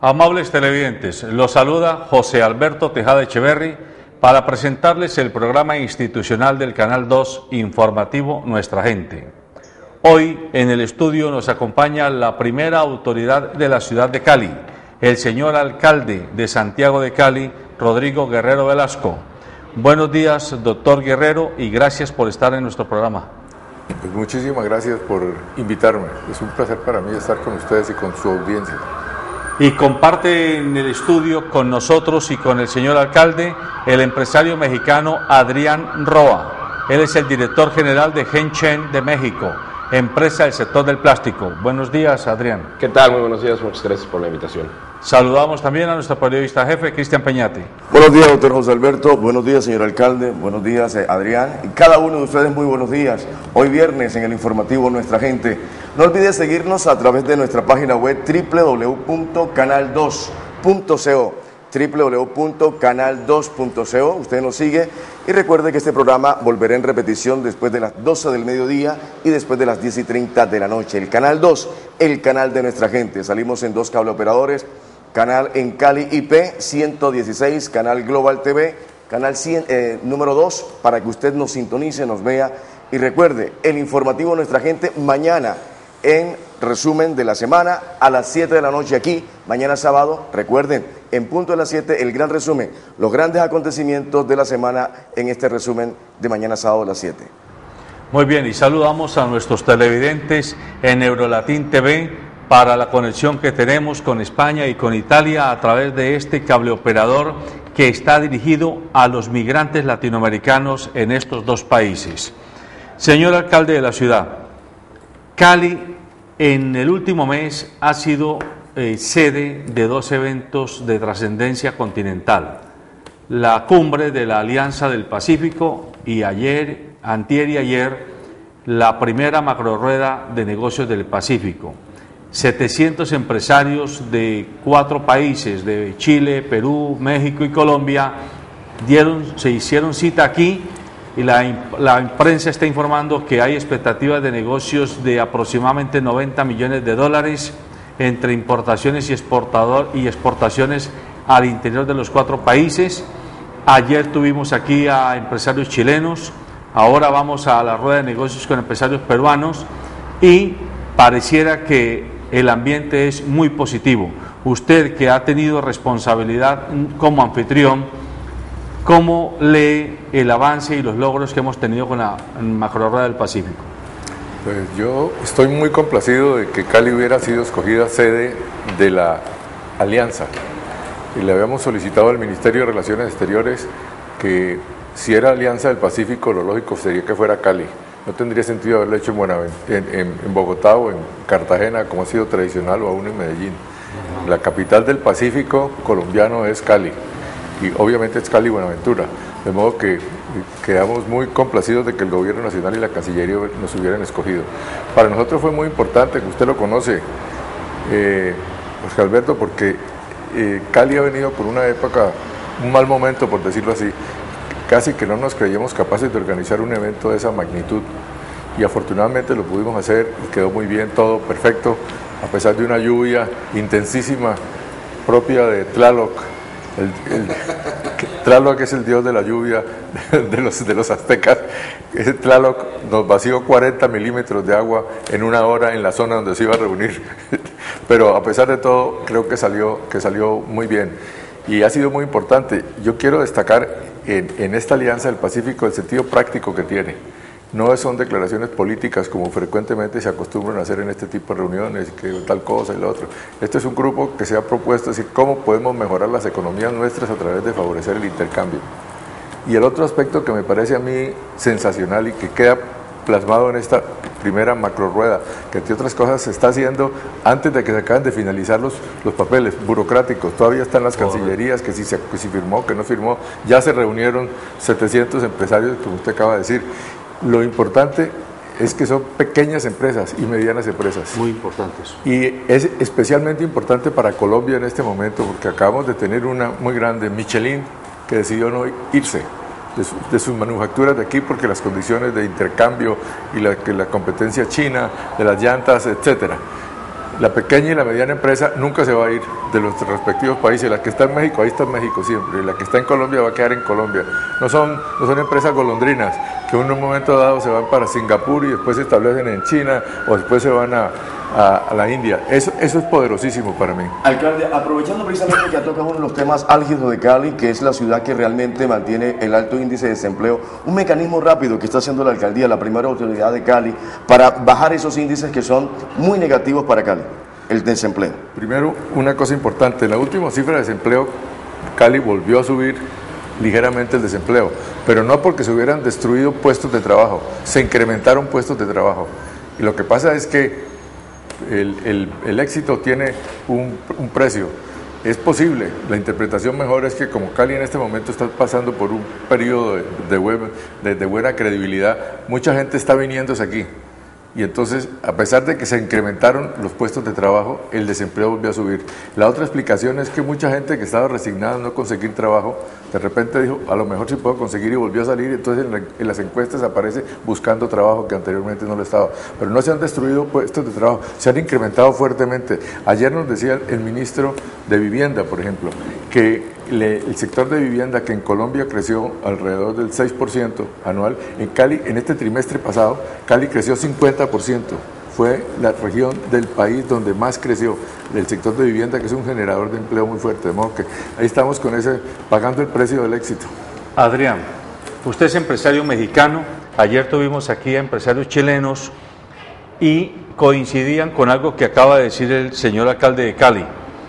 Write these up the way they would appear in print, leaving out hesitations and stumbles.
Amables televidentes, los saluda José Alberto Tejada Echeverri para presentarles el programa institucional del Canal 2 informativo Nuestra Gente. Hoy en el estudio nos acompaña la primera autoridad de la ciudad de Cali, el señor alcalde de Santiago de Cali, Rodrigo Guerrero Velasco. Buenos días, doctor Guerrero, y gracias por estar en nuestro programa. Pues muchísimas gracias por invitarme. Es un placer para mí estar con ustedes y con su audiencia. Y comparte en el estudio con nosotros y con el señor alcalde el empresario mexicano Adrián Roa. Él es el director general de Genchen de México, empresa del sector del plástico. Buenos días, Adrián. ¿Qué tal? Muy buenos días, muchas gracias por la invitación. Saludamos también a nuestro periodista jefe, Cristian Peñate. Buenos días, doctor José Alberto. Buenos días, señor alcalde. Buenos días, Adrián. Y cada uno de ustedes muy buenos días. Hoy viernes en el informativo Nuestra Gente. No olvide seguirnos a través de nuestra página web www.canal2.co www.canal2.co. Usted nos sigue y recuerde que este programa volverá en repetición después de las 12 del mediodía y después de las 10:30 de la noche. El Canal 2, el canal de Nuestra Gente. Salimos en 2 cable operadores, canal en Cali IP 116, canal Global TV, canal 100, número 2, para que usted nos sintonice, nos vea. Y recuerde, el informativo Nuestra Gente mañana en resumen de la semana a las 7 de la noche aquí, mañana sábado, recuerden, en punto de las 7, el gran resumen, los grandes acontecimientos de la semana en este resumen de mañana sábado a las 7. Muy bien, y saludamos a nuestros televidentes en Eurolatin TV para la conexión que tenemos con España y con Italia a través de este cable operador que está dirigido a los migrantes latinoamericanos en estos dos países. Señor alcalde de la ciudad, Cali en el último mes ha sido sede de 2 eventos de trascendencia continental. La cumbre de la Alianza del Pacífico y antier y ayer, la primera macrorrueda de negocios del Pacífico. 700 empresarios de 4 países, de Chile, Perú, México y Colombia, se hicieron cita aquí. Y la prensa está informando que hay expectativas de negocios de aproximadamente $90 millones entre importaciones y exportaciones al interior de los 4 países. Ayer tuvimos aquí a empresarios chilenos, ahora vamos a la rueda de negocios con empresarios peruanos y pareciera que el ambiente es muy positivo. Usted, que ha tenido responsabilidad como anfitrión, ¿cómo lee el avance y los logros que hemos tenido con la macrorrueda del Pacífico? Pues yo estoy muy complacido de que Cali hubiera sido escogida sede de la alianza. Y le habíamos solicitado al Ministerio de Relaciones Exteriores que si era Alianza del Pacífico, lo lógico sería que fuera Cali. No tendría sentido haberlo hecho en Bogotá o en Cartagena, como ha sido tradicional, o aún en Medellín. La capital del Pacífico colombiano es Cali. Y obviamente es Cali Buenaventura, de modo que quedamos muy complacidos de que el Gobierno Nacional y la Cancillería nos hubieran escogido. Para nosotros fue muy importante, que usted lo conoce, José Alberto, porque Cali ha venido por una época, un mal momento por decirlo así, casi que no nos creíamos capaces de organizar un evento de esa magnitud y afortunadamente lo pudimos hacer y quedó muy bien, todo perfecto, a pesar de una lluvia intensísima propia de Tlaloc. Tlaloc es el dios de la lluvia de los aztecas. Ese Tlaloc nos vació 40 milímetros de agua en 1 hora en la zona donde se iba a reunir, pero a pesar de todo creo que salió muy bien y ha sido muy importante. Yo quiero destacar en esta Alianza del Pacífico el sentido práctico que tiene. No son declaraciones políticas como frecuentemente se acostumbran a hacer en este tipo de reuniones, que tal cosa y lo otro. Este es un grupo que se ha propuesto decir cómo podemos mejorar las economías nuestras a través de favorecer el intercambio. Y el otro aspecto que me parece a mí sensacional y que queda plasmado en esta primera macrorrueda, que entre otras cosas se está haciendo antes de que se acaben de finalizar los papeles burocráticos. Todavía están las cancillerías, que si firmó, que no firmó. Ya se reunieron 700 empresarios, como usted acaba de decir. Lo importante es que son pequeñas empresas y medianas empresas. Muy importantes. Y es especialmente importante para Colombia en este momento, porque acabamos de tener una muy grande, Michelin, que decidió no irse de sus manufacturas de aquí porque las condiciones de intercambio y la competencia china, de las llantas, etcétera. la pequeña y la mediana empresa nunca se va a ir de los respectivos países. La que está en México, ahí está en México siempre. Y la que está en Colombia va a quedar en Colombia. No son empresas golondrinas que en un momento dado se van para Singapur y después se establecen en China o después se van a la India. Eso es poderosísimo para mí. Alcalde, aprovechando precisamente que toca uno de los temas álgidos de Cali, que es la ciudad que realmente mantiene el alto índice de desempleo, un mecanismo rápido que está haciendo la alcaldía, la primera autoridad de Cali, para bajar esos índices que son muy negativos para Cali, el desempleo. Primero, una cosa importante, en la última cifra de desempleo, Cali volvió a subir ligeramente el desempleo, pero no porque se hubieran destruido puestos de trabajo, se incrementaron puestos de trabajo. Y lo que pasa es que el éxito tiene un precio. Es posible, la interpretación mejor es que como Cali en este momento está pasando por un periodo de buena credibilidad, mucha gente está viniéndose aquí. Y entonces, a pesar de que se incrementaron los puestos de trabajo, el desempleo volvió a subir. La otra explicación es que mucha gente que estaba resignada a no conseguir trabajo, de repente dijo, a lo mejor sí puedo conseguir, y volvió a salir, y entonces en las encuestas aparece buscando trabajo que anteriormente no lo estaba. Pero no se han destruido puestos de trabajo, se han incrementado fuertemente. Ayer nos decía el ministro de Vivienda, por ejemplo, que el sector de vivienda, que en Colombia creció alrededor del 6% anual, en Cali, en este trimestre pasado, Cali creció 50%. Fue la región del país donde más creció el sector de vivienda, que es un generador de empleo muy fuerte. De modo que ahí estamos con pagando el precio del éxito. Adrián, usted es empresario mexicano, ayer tuvimos aquí a empresarios chilenos y coincidían con algo que acaba de decir el señor alcalde de Cali.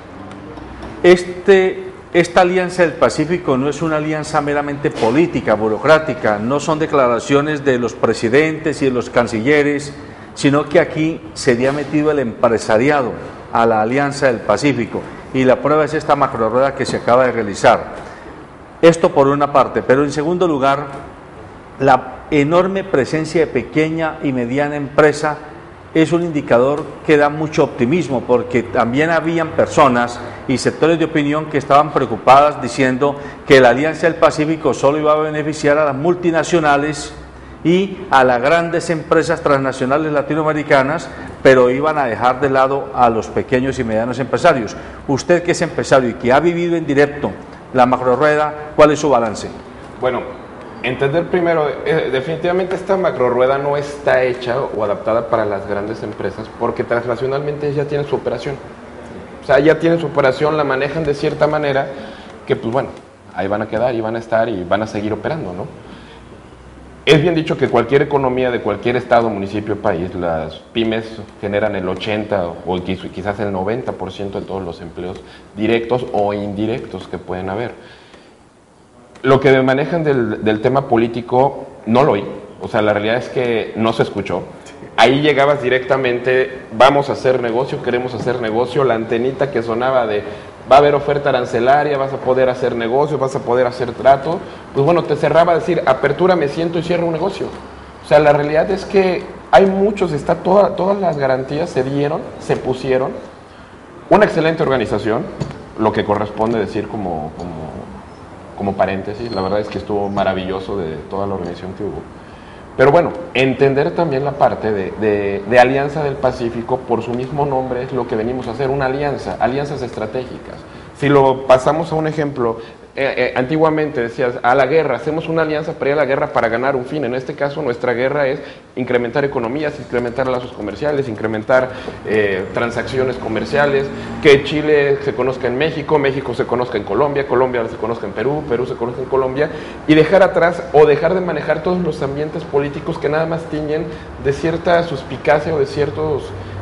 Esta alianza del Pacífico no es una alianza meramente política, burocrática, no son declaraciones de los presidentes y de los cancilleres, sino que aquí se ha metido el empresariado a la alianza del Pacífico, y la prueba es esta macrorueda que se acaba de realizar. Esto por una parte, pero en segundo lugar, la enorme presencia de pequeña y mediana empresa es un indicador que da mucho optimismo, porque también habían personas y sectores de opinión que estaban preocupadas diciendo que la Alianza del Pacífico solo iba a beneficiar a las multinacionales y a las grandes empresas transnacionales latinoamericanas, pero iban a dejar de lado a los pequeños y medianos empresarios. Usted, que es empresario y que ha vivido en directo la macrorueda, ¿cuál es su balance? Bueno, entender primero, definitivamente esta macrorueda no está hecha o adaptada para las grandes empresas, porque transnacionalmente ya tienen su operación. O sea, ya tienen su operación, la manejan de cierta manera que, pues bueno, ahí van a quedar y van a estar y van a seguir operando, ¿no? Es bien dicho que cualquier economía de cualquier estado, municipio, país, las pymes generan el 80 o quizás el 90% de todos los empleos directos o indirectos que pueden haber. Lo que manejan del tema político no lo oí, o sea, la realidad es que no se escuchó. Ahí llegabas directamente, vamos a hacer negocio, queremos hacer negocio, la antenita que sonaba de va a haber oferta arancelaria, vas a poder hacer negocio, vas a poder hacer trato, pues bueno, te cerraba a decir, apertura, me siento y cierro un negocio. O sea, la realidad es que hay muchos, todas las garantías se dieron, se pusieron, una excelente organización, lo que corresponde decir como paréntesis, la verdad es que estuvo maravilloso de toda la organización que hubo. Pero bueno, entender también la parte de Alianza del Pacífico, por su mismo nombre, es lo que venimos a hacer, una alianza, alianzas estratégicas. Si lo pasamos a un ejemplo, antiguamente decías, a la guerra, hacemos una alianza para ir a la guerra para ganar un fin. En este caso, nuestra guerra es incrementar economías, incrementar lazos comerciales, incrementar transacciones comerciales, que Chile se conozca en México, México se conozca en Colombia, Colombia se conozca en Perú, Perú se conozca en Colombia, y dejar atrás o dejar de manejar todos los ambientes políticos que nada más tiñen de cierta suspicacia o de ciertos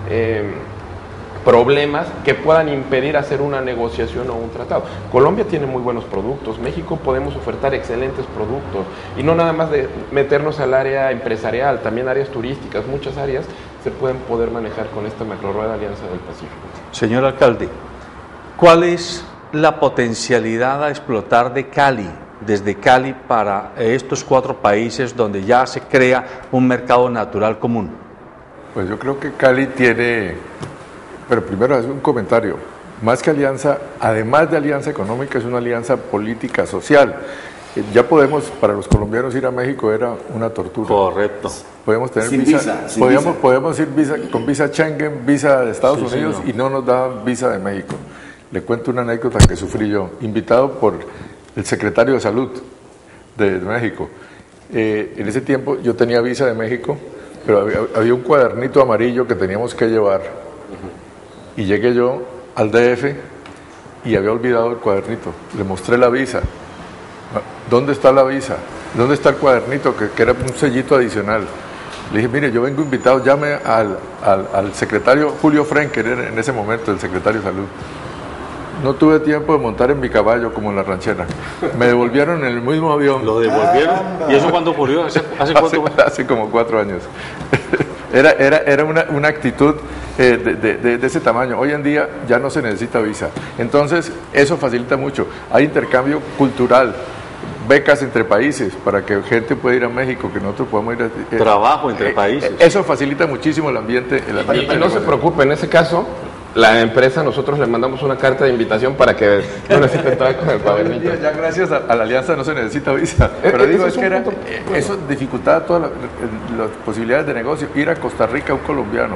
problemas que puedan impedir hacer una negociación o un tratado. Colombia tiene muy buenos productos, México podemos ofertar excelentes productos, y no nada más de meternos al área empresarial, también áreas turísticas, muchas áreas se pueden poder manejar con esta macrorueda Alianza del Pacífico. Señor alcalde, ¿cuál es la potencialidad a explotar de Cali, desde Cali para estos 4 países donde ya se crea un mercado natural común? Pues yo creo que Cali tiene... Pero primero es un comentario, más que alianza, además de alianza económica, es una alianza política, social. Ya podemos, para los colombianos ir a México era una tortura. Correcto. podíamos tener Sin visa, sin podíamos ir con visa Schengen, visa de Estados Unidos, señor. y no nos daban visa de México. Le cuento una anécdota que sufrí yo, invitado por el secretario de Salud de México. En ese tiempo yo tenía visa de México, pero había un cuadernito amarillo que teníamos que llevar, y llegué yo al DF y había olvidado el cuadernito. Le mostré la visa. ¿Dónde está la visa? ¿Dónde está el cuadernito? Que era un sellito adicional. Le dije, mire, yo vengo invitado, llame al secretario Julio Frenker, en ese momento el secretario de Salud. No tuve tiempo de montar en mi caballo como en la ranchera. Me devolvieron en el mismo avión. ¿Lo devolvieron? ¿Y eso cuándo ocurrió? ¿Hace cuánto fue? Hace como 4 años. Era una actitud de ese tamaño. Hoy en día ya no se necesita visa. Entonces, eso facilita mucho. Hay intercambio cultural, becas entre países para que gente pueda ir a México, que nosotros podamos ir a... Trabajo entre países. Eso facilita muchísimo el ambiente. Y no se preocupe, en ese caso, la empresa, nosotros le mandamos una carta de invitación para que no necesite entrar con el cuadernito. Ya gracias a la alianza no se necesita visa. Pero digo, es que eso dificultaba todas las posibilidades de negocio. Ir a Costa Rica, un colombiano,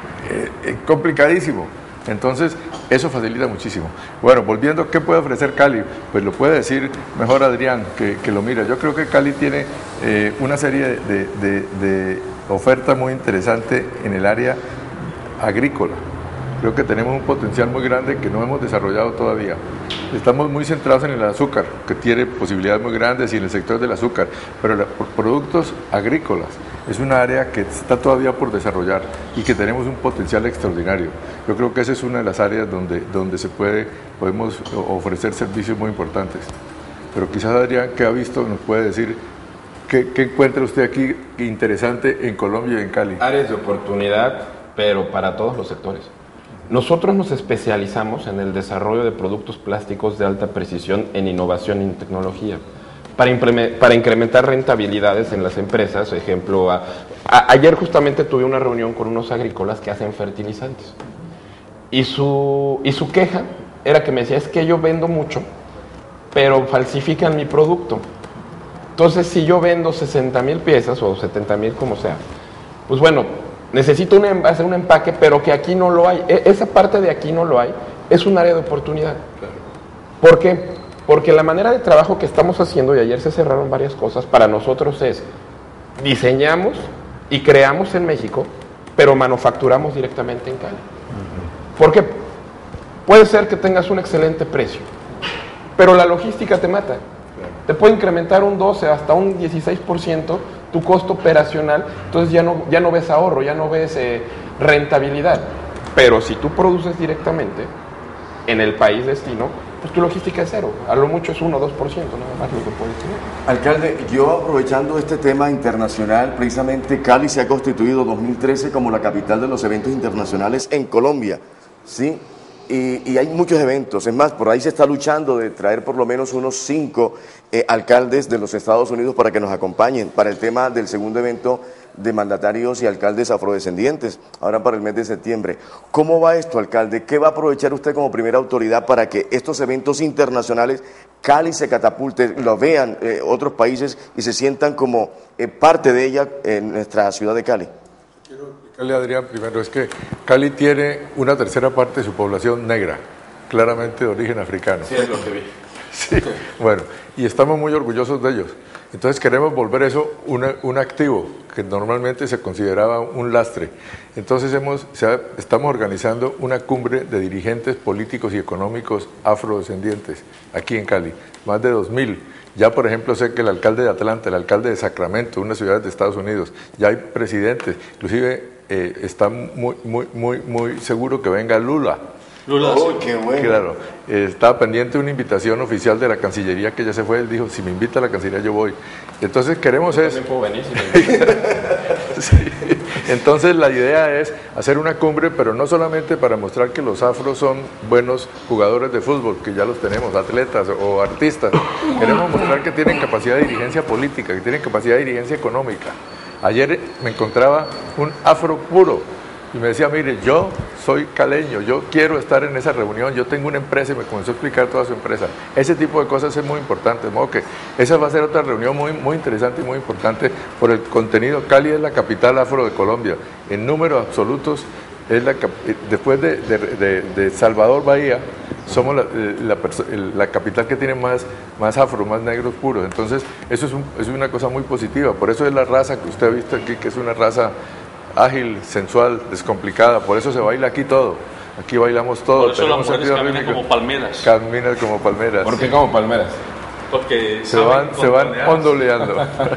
complicadísimo. Entonces, eso facilita muchísimo. Bueno, volviendo, ¿qué puede ofrecer Cali? Pues lo puede decir mejor Adrián, que lo mira. Yo creo que Cali tiene una serie de oferta muy interesante en el área agrícola. Creo que tenemos un potencial muy grande que no hemos desarrollado todavía. Estamos muy centrados en el azúcar, que tiene posibilidades muy grandes, y en el sector del azúcar, pero por productos agrícolas es un área que está todavía por desarrollar y que tenemos un potencial extraordinario. Yo creo que esa es una de las áreas donde podemos ofrecer servicios muy importantes. Pero quizás Adrián, que ha visto, nos puede decir qué encuentra usted aquí interesante en Colombia y en Cali. Áreas de oportunidad, pero para todos los sectores. Nosotros nos especializamos en el desarrollo de productos plásticos de alta precisión en innovación y en tecnología para incrementar rentabilidades en las empresas. Ejemplo, ayer justamente tuve una reunión con unos agrícolas que hacen fertilizantes y su queja era que me decía, es que yo vendo mucho, pero falsifican mi producto. Entonces, si yo vendo 60,000 piezas o 70,000, como sea, pues bueno, necesito hacer un empaque, pero que aquí no lo hay. Esa parte de aquí no lo hay es un área de oportunidad. Claro. ¿Por qué? Porque la manera de trabajo que estamos haciendo, y ayer se cerraron varias cosas, para nosotros es diseñamos y creamos en México, pero manufacturamos directamente en Cali. ¿Por qué? Puede ser que tengas un excelente precio, pero la logística te mata. Te puede incrementar un 12 hasta un 16% tu costo operacional, entonces ya no ves ahorro, ya no ves rentabilidad. Pero si tú produces directamente en el país destino, pues tu logística es cero, a lo mucho es 1 o 2%, nada más lo que puedes tener. Alcalde, yo aprovechando este tema internacional, precisamente Cali se ha constituido 2013 como la capital de los eventos internacionales en Colombia, ¿sí? Y hay muchos eventos, es más, por ahí se está luchando de traer por lo menos unos 5 alcaldes de los Estados Unidos para que nos acompañen para el tema del segundo evento de mandatarios y alcaldes afrodescendientes, ahora para el mes de septiembre. ¿Cómo va esto, alcalde? ¿Qué va a aprovechar usted como primera autoridad para que estos eventos internacionales, Cali se catapulte, lo vean otros países y se sientan como parte de ella en nuestra ciudad de Cali? Quiero explicarle a Adrián primero, es que Cali tiene una tercera parte de su población negra, claramente de origen africano. Sí, es lo que vi. Sí, bueno, y estamos muy orgullosos de ellos. Entonces queremos volver eso un activo, que normalmente se consideraba un lastre. Entonces estamos organizando una cumbre de dirigentes políticos y económicos afrodescendientes aquí en Cali, más de 2,000. Ya, por ejemplo, sé que el alcalde de Atlanta, el alcalde de Sacramento, una ciudad de Estados Unidos, ya hay presidentes, inclusive está muy seguro que venga Lula. Oh, qué bueno. Claro, estaba pendiente una invitación oficial de la Cancillería, que ya se fue. Él dijo, si me invita a la Cancillería yo voy. Entonces queremos Yo es... también puedo venir si me invitan. Sí. Entonces la idea es hacer una cumbre, pero no solamente para mostrar que los afros son buenos jugadores de fútbol, que ya los tenemos, atletas o artistas. Queremos mostrar que tienen capacidad de dirigencia política, que tienen capacidad de dirigencia económica. Ayer me encontraba un afro puro, y me decía, mire, yo soy caleño, yo quiero estar en esa reunión, yo tengo una empresa, y me comenzó a explicar toda su empresa. Ese tipo de cosas es muy importante, de modo que esa va a ser otra reunión muy interesante y muy importante por el contenido. Cali es la capital afro de Colombia, en números absolutos, es después de Salvador Bahía, somos la capital que tiene más afro, más negros puros. Entonces, eso es una cosa muy positiva. Por eso es la raza que usted ha visto aquí, que es una raza ágil, sensual, descomplicada. Por eso se baila aquí todo. Aquí bailamos todo. Por eso las mujeres caminan como palmeras. Caminan como palmeras. ¿Por qué como palmeras? Porque se van onduleando.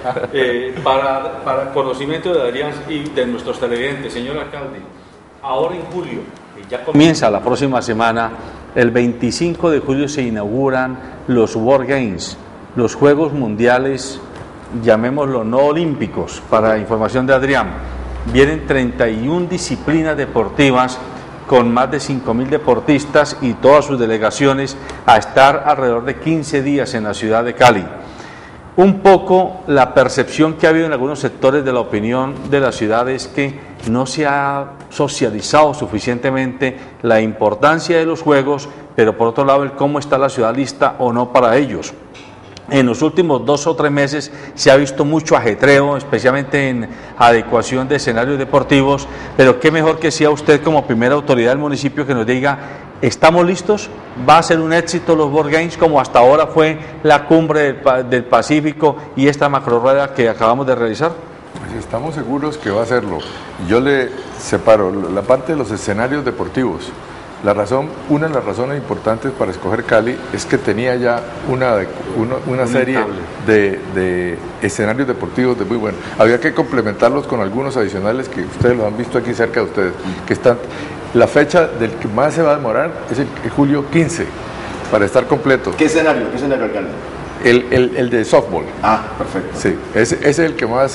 Para conocimiento de Adrián y de nuestros televidentes, señor alcalde, ahora en julio, que ya comienza la próxima semana, el 25 de julio se inauguran los World Games, los Juegos Mundiales, llamémoslo no olímpicos, para información de Adrián. Vienen 31 disciplinas deportivas con más de 5.000 deportistas y todas sus delegaciones a estar alrededor de 15 días en la ciudad de Cali. Un poco la percepción que ha habido en algunos sectores de la opinión de la ciudad es que no se ha socializado suficientemente la importancia de los juegos, pero por otro lado el cómo está la ciudad lista o no para ellos. En los últimos 2 o 3 meses se ha visto mucho ajetreo, especialmente en adecuación de escenarios deportivos, pero qué mejor que sea usted como primera autoridad del municipio que nos diga, ¿estamos listos? ¿Va a ser un éxito los World Games como hasta ahora fue la cumbre del Pacífico y esta macrorrueda que acabamos de realizar? Pues estamos seguros que va a hacerlo. Yo le separo la parte de los escenarios deportivos. Una de las razones importantes para escoger Cali es que tenía ya una serie de escenarios deportivos de muy bueno. Había que complementarlos con algunos adicionales que ustedes los han visto aquí cerca de ustedes, que están. La fecha del que más se va a demorar es el julio 15, para estar completo. ¿Qué escenario, alcalde? El de softball. Ah, perfecto. Sí, ese es el que más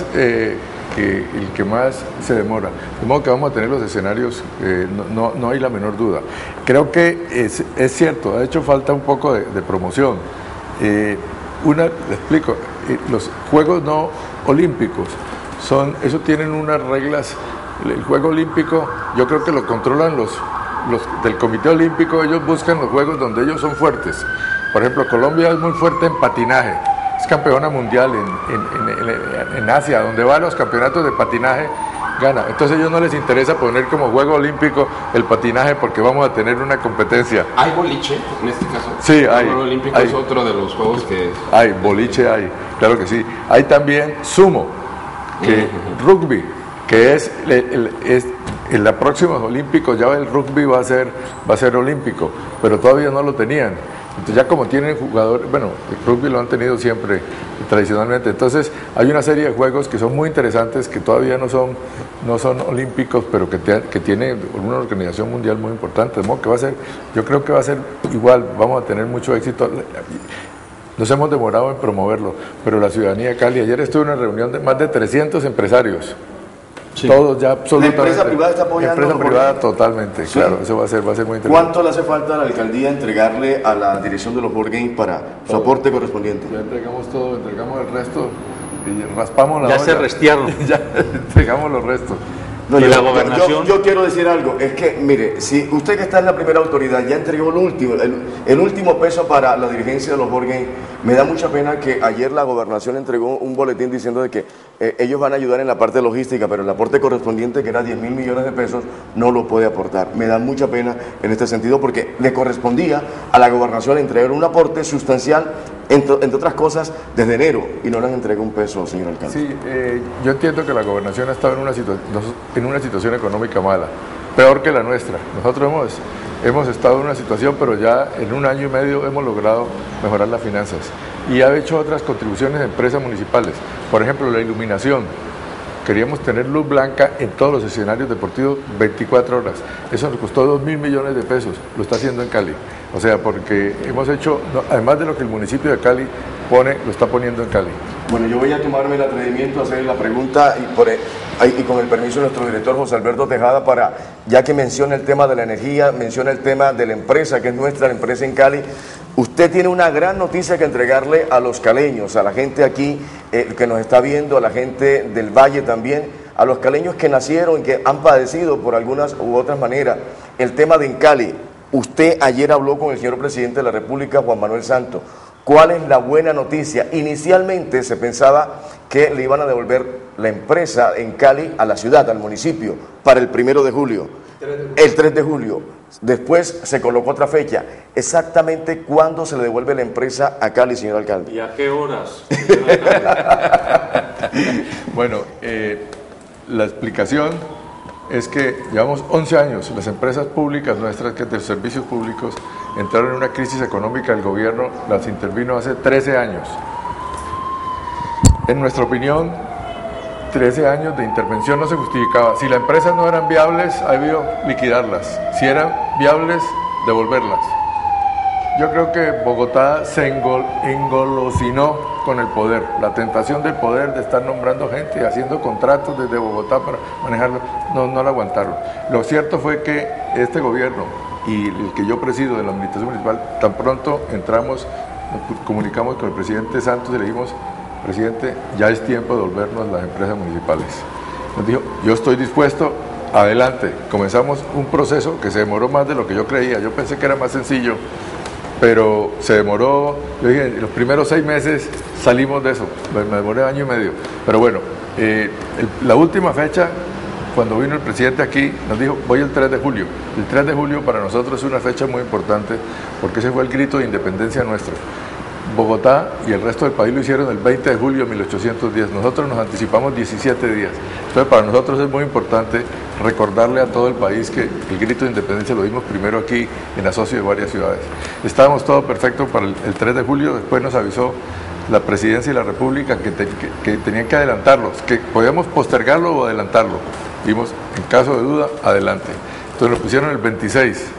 se demora. De modo que vamos a tener los escenarios, no hay la menor duda. Creo que es cierto, ha hecho falta un poco de promoción. Le explico, los Juegos no olímpicos eso tienen unas reglas. El Juego Olímpico, yo creo que lo controlan los del Comité Olímpico. Ellos buscan los juegos donde ellos son fuertes. Por ejemplo, Colombia es muy fuerte en patinaje, es campeona mundial en Asia, donde va a los campeonatos de patinaje, gana. Entonces a ellos no les interesa poner como Juego Olímpico el patinaje porque vamos a tener una competencia. ¿Hay boliche en este caso? Sí, hay. El Juego Olímpico es otro de los juegos que... Hay, boliche hay, claro que sí. Hay también sumo, rugby, que es en la próxima Olímpicos, ya el rugby va a ser olímpico, pero todavía no lo tenían. Entonces ya como tienen jugadores, bueno, el rugby lo han tenido siempre, tradicionalmente. Entonces hay una serie de juegos que son muy interesantes, que todavía no son olímpicos, pero que tiene una organización mundial muy importante. De modo que yo creo que va a ser igual, vamos a tener mucho éxito. Nos hemos demorado en promoverlo, pero la ciudadanía de Cali, ayer estuve en una reunión de más de 300 empresarios. Sí. Todos ya absolutamente. ¿La empresa privada está apoyando? La empresa privada totalmente, sí. Claro, eso va a ser muy interesante. ¿Cuánto le hace falta a la alcaldía entregarle a la dirección de los World Games para su aporte correspondiente? Ya entregamos todo, entregamos el resto y raspamos la olla. Ya se restiaron. Ya entregamos los restos. No, la gobernación. Yo quiero decir algo, es que, mire, si usted que está en la primera autoridad ya entregó el último peso para la dirigencia de los World Games, me da mucha pena que ayer la gobernación entregó un boletín diciendo de que ellos van a ayudar en la parte logística, pero el aporte correspondiente, que era 10.000 millones de pesos, no lo puede aportar. Me da mucha pena en este sentido porque le correspondía a la gobernación entregar un aporte sustancial, entre otras cosas, desde enero, y no les entregó un peso, señor alcalde. Sí, yo entiendo que la gobernación ha estado en una situación económica mala, peor que la nuestra. Nosotros hemos estado en una situación, pero ya en 1 año y medio hemos logrado mejorar las finanzas y ha hecho otras contribuciones de empresas municipales. Por ejemplo, la iluminación. Queríamos tener luz blanca en todos los escenarios deportivos 24 horas. Eso nos costó 2.000 millones de pesos. Lo está haciendo en Cali. O sea, porque hemos hecho, además de lo que el municipio de Cali pone, lo está poniendo en Cali. Bueno, yo voy a tomarme el atrevimiento a hacer la pregunta y con el permiso de nuestro director José Alberto Tejada, ya que menciona el tema de la energía, menciona el tema de la empresa, que es nuestra empresa en Cali. Usted tiene una gran noticia que entregarle a los caleños, a la gente aquí que nos está viendo, a la gente del Valle también, a los caleños que nacieron y que han padecido por algunas u otras maneras el tema de Encali. Usted ayer habló con el señor presidente de la República, Juan Manuel Santos. ¿Cuál es la buena noticia? Inicialmente se pensaba que le iban a devolver la empresa en Cali a la ciudad, al municipio, para el 1 de julio. El 3 de julio. Después se colocó otra fecha. Exactamente cuándo se le devuelve la empresa a Cali, señor alcalde. ¿Y a qué horas? Bueno, la explicación es que llevamos 11 años, las empresas públicas nuestras, que de servicios públicos, entraron en una crisis económica, el gobierno las intervino hace 13 años. En nuestra opinión, 13 años de intervención no se justificaba. Si las empresas no eran viables, había que liquidarlas. Si eran viables, devolverlas. Yo creo que Bogotá se engolosinó con el poder, la tentación del poder de estar nombrando gente y haciendo contratos desde Bogotá para manejarlo, no la aguantaron. Lo cierto fue que este gobierno y el que yo presido de la administración municipal, tan pronto entramos, nos comunicamos con el presidente Santos y le dijimos: presidente, ya es tiempo de devolvernos las empresas municipales. Nos dijo: yo estoy dispuesto, adelante. Comenzamos un proceso que se demoró más de lo que yo creía. Yo pensé que era más sencillo, pero se demoró. Yo dije, en los primeros 6 meses salimos de eso. Me demoré 1 año y medio. Pero bueno, la última fecha, cuando vino el presidente aquí, nos dijo: voy el 3 de julio. El 3 de julio para nosotros es una fecha muy importante, porque ese fue el grito de independencia nuestro. Bogotá y el resto del país lo hicieron el 20 de julio de 1810. Nosotros nos anticipamos 17 días. Entonces, para nosotros es muy importante recordarle a todo el país que el grito de independencia lo dimos primero aquí, en asocio de varias ciudades. Estábamos todo perfecto para el 3 de julio, después nos avisó la Presidencia y la República que tenían que adelantarlos, que podíamos postergarlo o adelantarlo. Dijimos, en caso de duda, adelante. Entonces lo pusieron el 26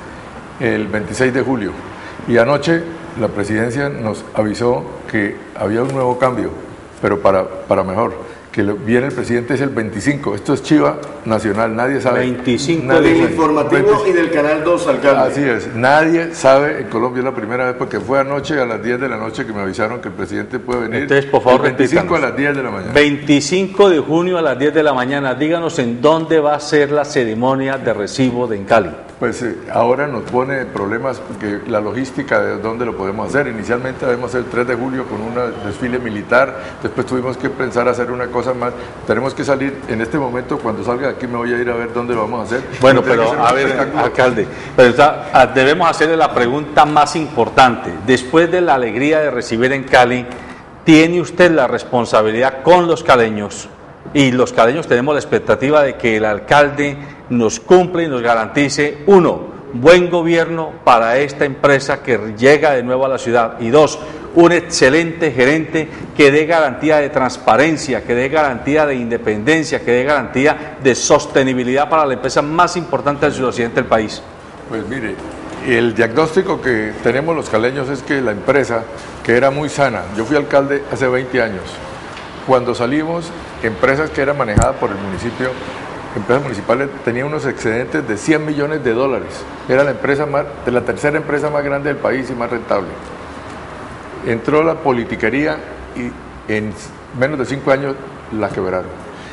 de julio. Y anoche la Presidencia nos avisó que había un nuevo cambio, pero para mejor. Que viene el presidente es el 25. Esto es chiva nacional, nadie sabe. 25 del informativo y del Canal 2, alcalde. Así es, nadie sabe. En Colombia es la primera vez, porque fue anoche a las 10 de la noche que me avisaron que el presidente puede venir. Entonces, por favor, el 25 repítanos. a las 10 de la mañana. 25 de junio a las 10 de la mañana. Díganos en dónde va a ser la ceremonia de recibo de Encali. Pues ahora nos pone problemas porque la logística de dónde lo podemos hacer. Inicialmente debemos hacer el 3 de julio con un desfile militar, después tuvimos que pensar hacer una cosa más. Tenemos que salir en este momento, cuando salga de aquí me voy a ir a ver dónde lo vamos a hacer. Bueno, pero a ver, alcalde, pero debemos hacerle la pregunta más importante. Después de la alegría de recibir en Cali, ¿tiene usted la responsabilidad con los caleños? Y los caleños tenemos la expectativa de que el alcalde nos cumpla y nos garantice, 1, buen gobierno para esta empresa que llega de nuevo a la ciudad, y 2, un excelente gerente que dé garantía de transparencia, que dé garantía de independencia, que dé garantía de sostenibilidad para la empresa más importante del suroccidente del país. Pues mire, el diagnóstico que tenemos los caleños es que la empresa, que era muy sana, yo fui alcalde hace 20 años, cuando salimos, empresas que eran manejadas por el municipio, empresas municipales, tenían unos excedentes de $100 millones. Era la empresa la tercera empresa más grande del país y más rentable. Entró la politiquería y en menos de 5 años la quebraron.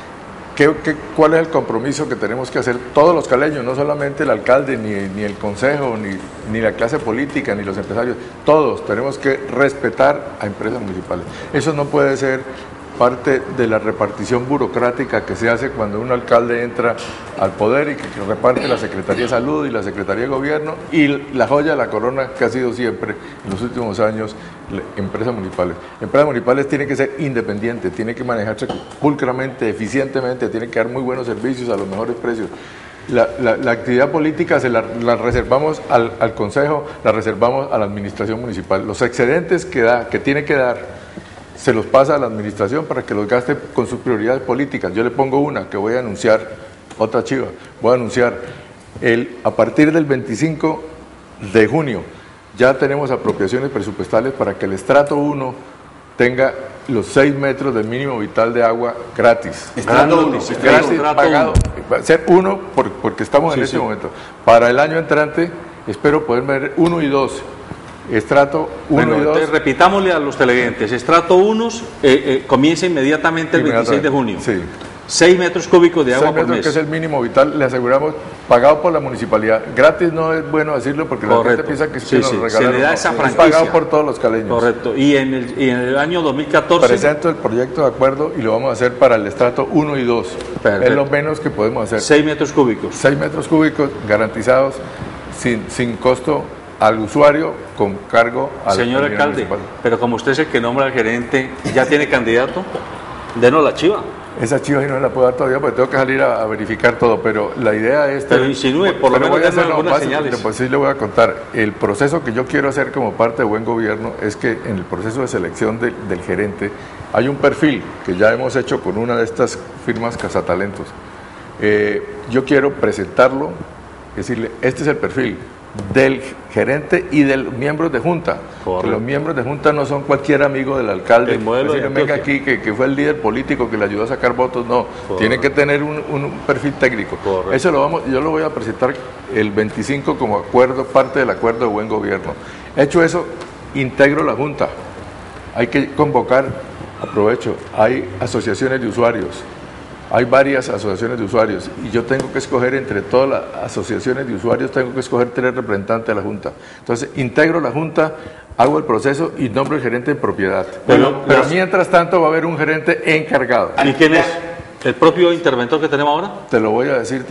¿Cuál es el compromiso que tenemos que hacer todos los caleños? No solamente el alcalde, ni el consejo, ni la clase política, ni los empresarios. Todos tenemos que respetar a empresas municipales. Eso no puede ser parte de la repartición burocrática que se hace cuando un alcalde entra al poder y que reparte la Secretaría de Salud y la Secretaría de Gobierno y la joya de la corona que ha sido siempre en los últimos años empresas municipales. Empresas municipales tienen que ser independientes, tienen que manejarse pulcramente, eficientemente, tienen que dar muy buenos servicios a los mejores precios. La actividad política se la reservamos al consejo, la reservamos a la administración municipal. Los excedentes que tiene que dar se los pasa a la administración para que los gaste con sus prioridades políticas. Yo le pongo una que voy a anunciar, otra chiva, voy a anunciar a partir del 25 de junio ya tenemos apropiaciones presupuestales para que el estrato 1 tenga los 6 metros del mínimo vital de agua gratis. Estrato 1, gratis, pagado. Va a ser 1 porque estamos en este momento. Para el año entrante espero poder ver 1 y 2. Estrato 1 y 2. Repitámosle a los televidentes, estrato 1 comienza inmediatamente el 26 de junio. Sí. 6 metros cúbicos de agua 6 por metros, mes. que es el mínimo vital, le aseguramos, pagado por la municipalidad. Gratis no es bueno decirlo porque la gente piensa que Sí, nos sí, regalaron. se le da esa Es franquicia. pagado por todos los caleños. Correcto. Y en el año 2014... Presento el proyecto de acuerdo y lo vamos a hacer para el estrato 1 y 2. Perfecto. Es lo menos que podemos hacer. 6 metros cúbicos. 6 metros cúbicos garantizados sin costo al usuario, con cargo al Señor al alcalde, municipal. pero como usted es el que nombra al gerente, ¿ya tiene candidato? Denos la chiva. Esa chiva sí no la puedo dar todavía porque tengo que salir a verificar todo, pero la idea es... Pero insinúe, por lo pero menos voy a déme hacer lo algunas básico, señales. pues sí le voy a contar. El proceso que yo quiero hacer como parte de buen gobierno es que en el proceso de selección del gerente hay un perfil que ya hemos hecho con una de estas firmas cazatalentos. Yo quiero presentarlo, decirle, este es el perfil del gerente y de los miembros de junta. Correcto. Que los miembros de junta no son cualquier amigo del alcalde. El modelo de Decirle, venga Antioquia. aquí, que fue el líder político que le ayudó a sacar votos. No, tiene que tener un perfil técnico. Correcto. Eso yo lo voy a presentar el 25 como acuerdo, parte del acuerdo de buen gobierno. Hecho eso, integro la junta. Hay que convocar, aprovecho, hay asociaciones de usuarios. Hay varias asociaciones de usuarios y yo tengo que escoger entre todas las asociaciones de usuarios, tengo que escoger 3 representantes de la Junta. Entonces, integro la Junta, hago el proceso y nombro el gerente en propiedad. Pero mientras tanto va a haber un gerente encargado. ¿Y quién es? ¿El propio interventor que tenemos ahora? Te lo voy a decir.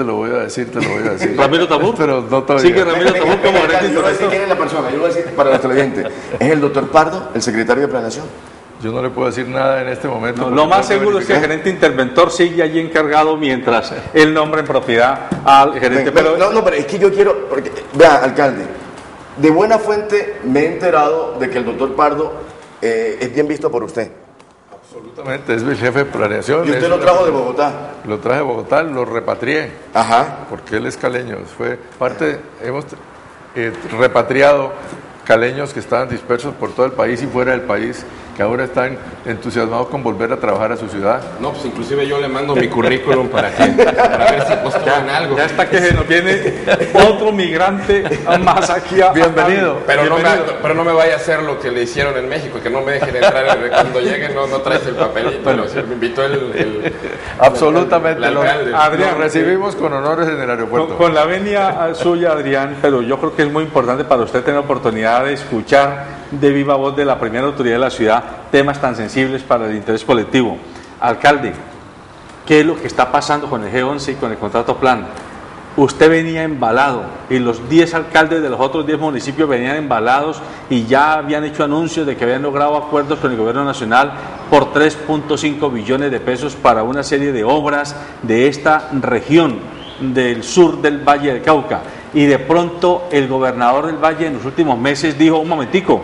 ¿Ramiro Tabú? Pero no todavía. Sigue Ramiro Tabú como gerente Yo voy a decir interventor. quién es la persona, yo voy a decir para los televidentes. ¿Es el doctor Pardo, el secretario de Planeación? Yo no le puedo decir nada en este momento. No, porque lo más tengo seguro es que el verificar. gerente interventor sigue allí encargado mientras él nombra en propiedad al gerente. Pero Pero es que yo quiero, porque, vea, alcalde, de buena fuente me he enterado de que el doctor Pardo es bien visto por usted. Absolutamente, es el jefe de planeación. Y usted es lo una- trajo de Bogotá. Lo traje de Bogotá, lo repatrié. Ajá. Porque él es caleño. Fue parte, hemos repatriado caleños que estaban dispersos por todo el país y fuera del país, que ahora están entusiasmados con volver a trabajar a su ciudad. No, pues inclusive yo le mando mi currículum para ver si postulan algo. ya está que se nos viene otro migrante más aquí a... Bienvenido. Pero no me vaya a hacer lo que le hicieron en México, que no me dejen entrar cuando llegue, no traes el papelito. Pero sí, me invitó el Absolutamente. el alcalde. Lo recibimos con honores en el aeropuerto. Con la venia suya, Adrián, pero yo creo que es muy importante para usted tener la oportunidad de escuchar de viva voz de la primera autoridad de la ciudad temas tan sensibles para el interés colectivo. Alcalde, ¿qué es lo que está pasando con el G11 y con el contrato plan? Usted venía embalado y los 10 alcaldes de los otros 10 municipios venían embalados y ya habían hecho anuncios de que habían logrado acuerdos con el gobierno nacional por 3.5 billones de pesos para una serie de obras de esta región del sur del Valle del Cauca. Y de pronto el gobernador del Valle en los últimos meses dijo, un momentico,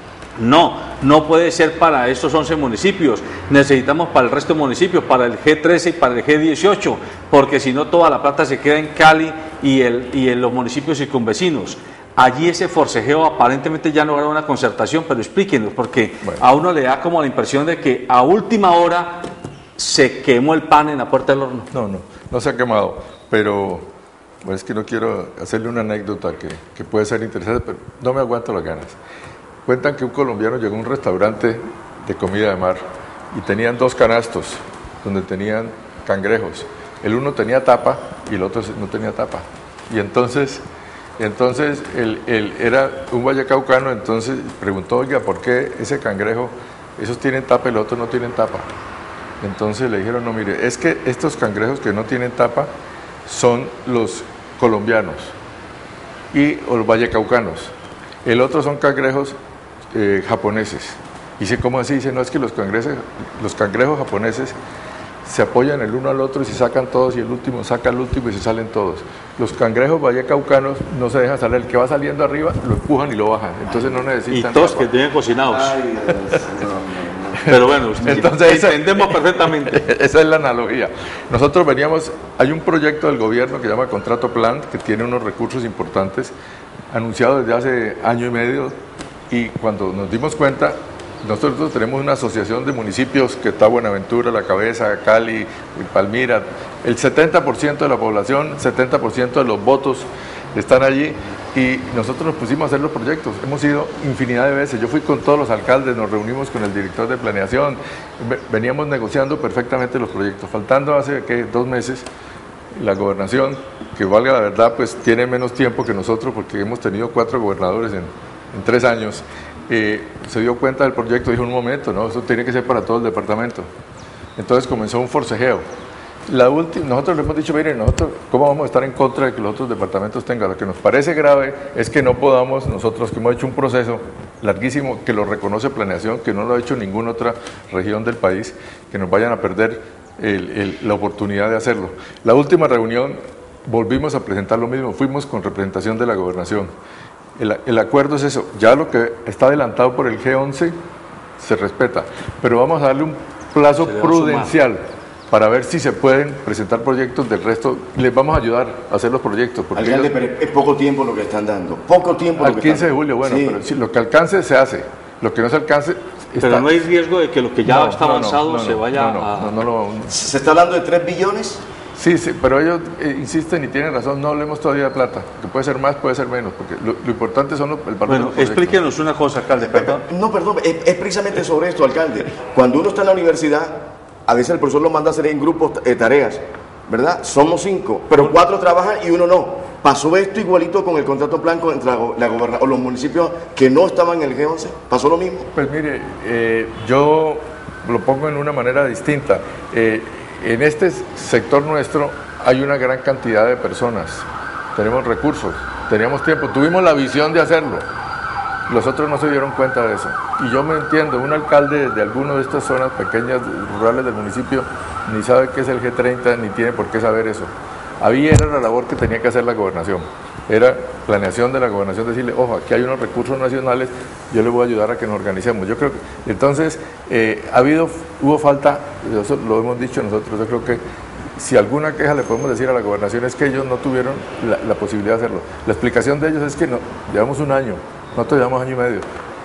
no puede ser para estos 11 municipios, necesitamos para el resto de municipios, para el G13 y para el G18, porque si no toda la plata se queda en Cali y en los municipios circunvecinos. Allí ese forcejeo aparentemente ya lograron una concertación, pero explíquenos, porque a uno le da como la impresión de que a última hora se quemó el pan en la puerta del horno. No se ha quemado, pero bueno, es que no quiero hacerle una anécdota que puede ser interesante, pero no me aguanto las ganas. Cuentan que un colombiano llegó a un restaurante de comida de mar y tenían 2 canastos donde tenían cangrejos. El uno tenía tapa y el otro no tenía tapa. Y entonces él era un vallecaucano, entonces preguntó, oiga, ¿por qué ese cangrejo, esos tienen tapa y los otros no tienen tapa? Entonces le dijeron, no, mire, es que estos cangrejos que no tienen tapa son los colombianos o los vallecaucanos. El otro son cangrejos japoneses. Dice, ¿cómo así? Dice, no, es que los cangrejos japoneses se apoyan el uno al otro y se sacan todos y el último saca al último y se salen todos. Los cangrejos vallecaucanos no se dejan salir, el que va saliendo arriba lo empujan y lo bajan, entonces no necesitan Y todos tapa. que tienen cocinados. Ay, Dios, no. Pero bueno, usted, Entonces, entendemos perfectamente. Esa es la analogía. Nosotros hay un proyecto del gobierno que se llama Contrato Plan, que tiene unos recursos importantes, anunciado desde hace año y medio, y cuando nos dimos cuenta, nosotros tenemos una asociación de municipios que está Buenaventura, La Cabeza, Cali, Palmira, el 70% de la población, 70% de los votos están allí, y nosotros nos pusimos a hacer los proyectos. Hemos ido infinidad de veces. Yo fui con todos los alcaldes, nos reunimos con el director de planeación, veníamos negociando perfectamente los proyectos. Faltando hace 2 meses, la gobernación, que valga la verdad, pues tiene menos tiempo que nosotros porque hemos tenido 4 gobernadores en 3 años, se dio cuenta del proyecto, dijo un momento, no, eso tiene que ser para todo el departamento. Entonces comenzó un forcejeo. Nosotros le hemos dicho, miren, nosotros, ¿cómo vamos a estar en contra de que los otros departamentos tengan? Lo que nos parece grave es que no podamos, nosotros que hemos hecho un proceso larguísimo, que lo reconoce planeación, que no lo ha hecho ninguna otra región del país, que nos vayan a perder la oportunidad de hacerlo. La última reunión volvimos a presentar lo mismo, fuimos con representación de la gobernación. El acuerdo es eso, ya lo que está adelantado por el G11 se respeta, pero vamos a darle un plazo prudencial para ver si se pueden presentar proyectos del resto. Les vamos a ayudar a hacer los proyectos. Alcalde, pero es poco tiempo lo que están dando. Poco tiempo. Al 15 de julio, bueno, sí. Pero si lo que alcance se hace. Lo que no se alcance... Pero no hay riesgo de que lo que ya está avanzado se vaya a... ¿Se está hablando de 3 billones? Sí, pero ellos insisten y tienen razón, no hablemos todavía de plata, que puede ser más, puede ser menos, porque lo importante son el valor. Bueno, explíquenos una cosa, alcalde, perdón. No, perdón, es precisamente sobre esto, alcalde. Cuando uno está en la universidad, a veces el profesor lo manda a hacer en grupos tareas, ¿verdad? Somos 5, pero 4 trabajan y 1 no. ¿Pasó esto igualito con el contrato blanco entre la gobernación o los municipios que no estaban en el G11? ¿Pasó lo mismo? Pues mire, yo lo pongo en una manera distinta. En este sector nuestro hay una gran cantidad de personas, tenemos recursos, teníamos tiempo, tuvimos la visión de hacerlo. Los otros no se dieron cuenta de eso. Y yo me entiendo, un alcalde de alguna de estas zonas pequeñas, rurales del municipio, ni sabe qué es el G30, ni tiene por qué saber eso. Era la labor que tenía que hacer la gobernación. Era planeación de la gobernación, decirle, ojo, aquí hay unos recursos nacionales, yo le voy a ayudar a que nos organicemos. Yo creo que, entonces, hubo falta, eso lo hemos dicho nosotros, yo creo que si alguna queja le podemos decir a la gobernación es que ellos no tuvieron la posibilidad de hacerlo. La explicación de ellos es que no, llevamos 1 año, nosotros llevamos 1 año y medio,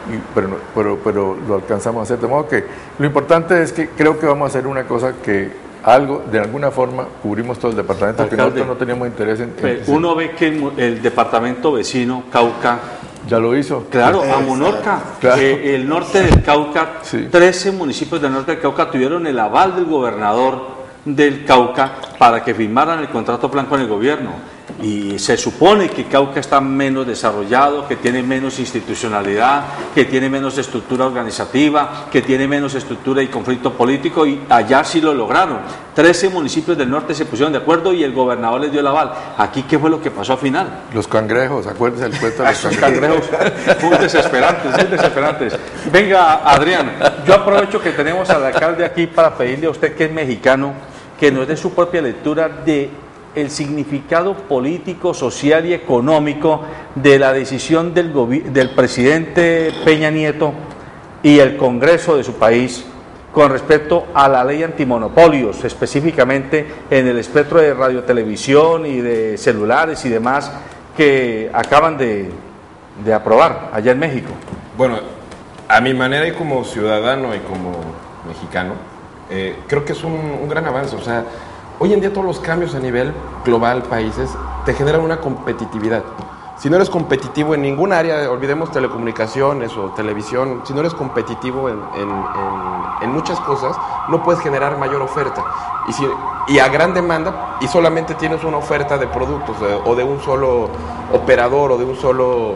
pero lo alcanzamos a hacer. De modo que lo importante es que creo que vamos a hacer una cosa que de alguna forma cubrimos todo el departamento, alcalde, que nosotros no teníamos interés en... Uno ve que el departamento vecino, Cauca... Ya lo hizo. Claro, a Monorca, claro. El norte del Cauca, sí. 13 municipios del norte del Cauca tuvieron el aval del gobernador del Cauca para que firmaran el contrato plan con el gobierno. Y se supone que Cauca está menos desarrollado, que tiene menos institucionalidad, que tiene menos estructura organizativa, que tiene menos estructura y conflicto político, y allá sí lo lograron. 13 municipios del norte se pusieron de acuerdo y el gobernador les dio el aval. Aquí, ¿qué fue lo que pasó al final? Los cangrejos, acuérdense el cuento de los cangrejos. Muy desesperantes. Venga, Adrián, yo aprovecho que tenemos al alcalde aquí para pedirle a usted, que es mexicano, que nos dé su propia lectura de el significado político, social y económico de la decisión del presidente Peña Nieto y el Congreso de su país con respecto a la ley antimonopolios, específicamente en el espectro de radiotelevisión y de celulares y demás que acaban de aprobar allá en México. Bueno, a mi manera y como ciudadano y como mexicano, creo que es un gran avance. O sea, hoy en día todos los cambios a nivel global, países, te generan una competitividad. Si no eres competitivo en ningún área, olvidemos telecomunicaciones o televisión, si no eres competitivo en muchas cosas, no puedes generar mayor oferta. Y a gran demanda, y solamente tienes una oferta de productos o de un solo operador o de un solo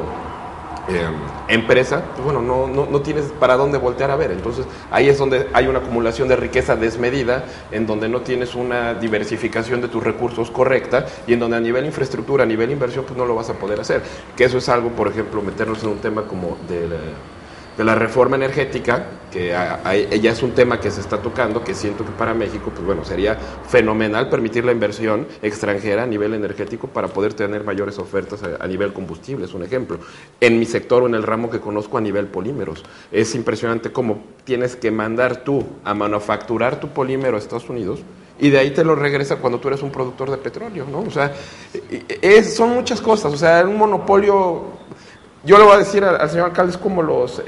empresa, pues bueno, no tienes para dónde voltear a ver. Entonces ahí es donde hay una acumulación de riqueza desmedida, en donde no tienes una diversificación de tus recursos correcta y en donde a nivel infraestructura, a nivel inversión, pues no lo vas a poder hacer. Que eso es algo, por ejemplo, meternos en un tema como de la reforma energética, que ya es un tema que se está tocando, que siento que para México, pues bueno, sería fenomenal permitir la inversión extranjera a nivel energético para poder tener mayores ofertas a nivel combustible, es un ejemplo. En mi sector o en el ramo que conozco a nivel polímeros, es impresionante cómo tienes que mandar tú a manufacturar tu polímero a Estados Unidos y de ahí te lo regresa cuando tú eres un productor de petróleo, ¿no? O sea, son muchas cosas, o sea, un monopolio... Yo le voy a decir al señor alcalde, es como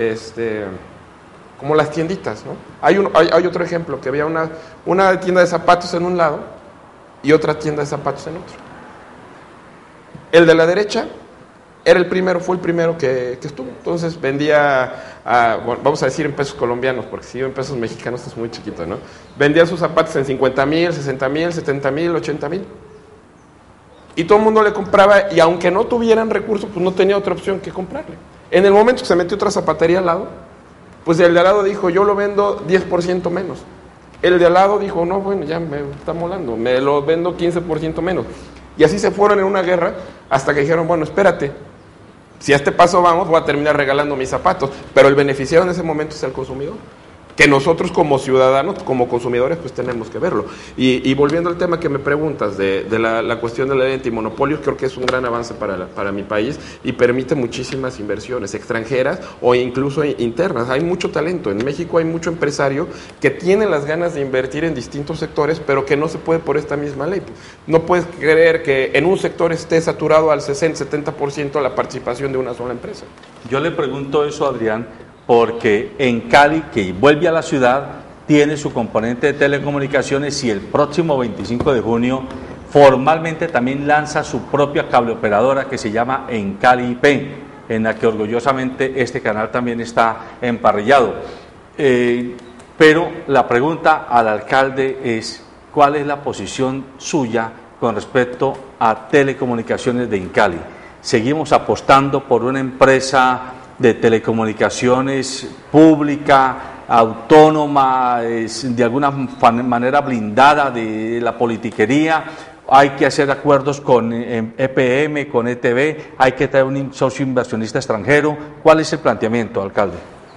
como las tienditas, ¿no? Hay otro ejemplo, que había una tienda de zapatos en un lado y otra tienda de zapatos en otro. El de la derecha fue el primero que estuvo. Entonces vendía, bueno, vamos a decir en pesos colombianos, porque si en pesos mexicanos es muy chiquito, ¿no? Vendía sus zapatos en 50,000, 60,000, 70,000, 80,000. Y todo el mundo le compraba, y aunque no tuvieran recursos, pues no tenía otra opción que comprarle. En el momento que se metió otra zapatería al lado, pues el de al lado dijo, yo lo vendo 10% menos. El de al lado dijo, no, bueno, ya me está molando, me lo vendo 15% menos. Y así se fueron en una guerra hasta que dijeron, bueno, espérate, si a este paso vamos, voy a terminar regalando mis zapatos. Pero el beneficiado en ese momento es el consumidor, que nosotros como ciudadanos, como consumidores, pues tenemos que verlo. Y volviendo al tema que me preguntas de la cuestión de la ley antimonopolios, creo que es un gran avance para mi país y permite muchísimas inversiones extranjeras o incluso internas. Hay mucho talento. En México hay mucho empresario que tiene las ganas de invertir en distintos sectores, pero que no se puede por esta misma ley. No puedes creer que en un sector esté saturado al 60-70% la participación de una sola empresa. Yo le pregunto eso, Adrián, porque en Cali, que vuelve a la ciudad, tiene su componente de telecomunicaciones y el próximo 25 de junio formalmente también lanza su propia cableoperadora que se llama Encali IP, en la que orgullosamente este canal también está emparrillado. Pero la pregunta al alcalde es, ¿cuál es la posición suya con respecto a telecomunicaciones de Encali? ¿Seguimos apostando por una empresa de telecomunicaciones pública, autónoma, de alguna manera blindada de la politiquería? Hay que hacer acuerdos con EPM, con ETV, hay que traer un socio inversionista extranjero. ¿Cuál es el planteamiento, alcalde?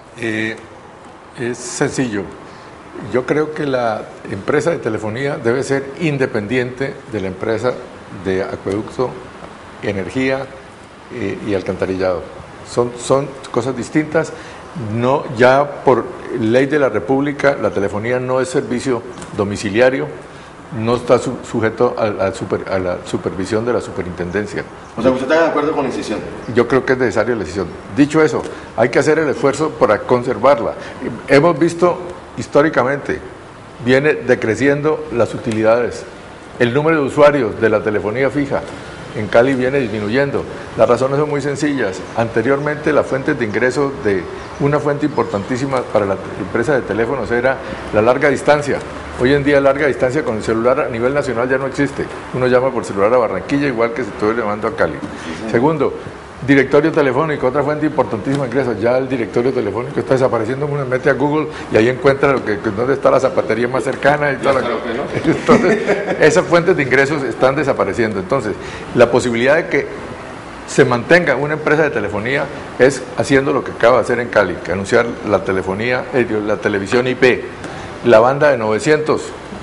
Es sencillo. Yo creo que la empresa de telefonía debe ser independiente de la empresa de acueducto, energía y alcantarillado. Son cosas distintas. No, ya por ley de la República, la telefonía no es servicio domiciliario, no está sujeto a la supervisión de la superintendencia. O sea, ¿usted está de acuerdo con la decisión? Yo creo que es necesaria la decisión. Dicho eso, hay que hacer el esfuerzo para conservarla. Hemos visto históricamente, viene decreciendo las utilidades. El número de usuarios de la telefonía fija en Cali viene disminuyendo. Las razones son muy sencillas. Anteriormente las fuentes de ingreso de una fuente importantísima para la empresa de teléfonos era la larga distancia. Hoy en día larga distancia con el celular a nivel nacional ya no existe. Uno llama por celular a Barranquilla igual que si estuviera llamando a Cali. Segundo, directorio telefónico, otra fuente importantísima de ingresos. Ya el directorio telefónico está desapareciendo. Uno mete a Google y ahí encuentra dónde está la zapatería más cercana y toda Entonces, esas fuentes de ingresos están desapareciendo. Entonces, la posibilidad de que se mantenga una empresa de telefonía es haciendo lo que acaba de hacer en Cali, que anunciar la telefonía, la televisión IP, la banda de 900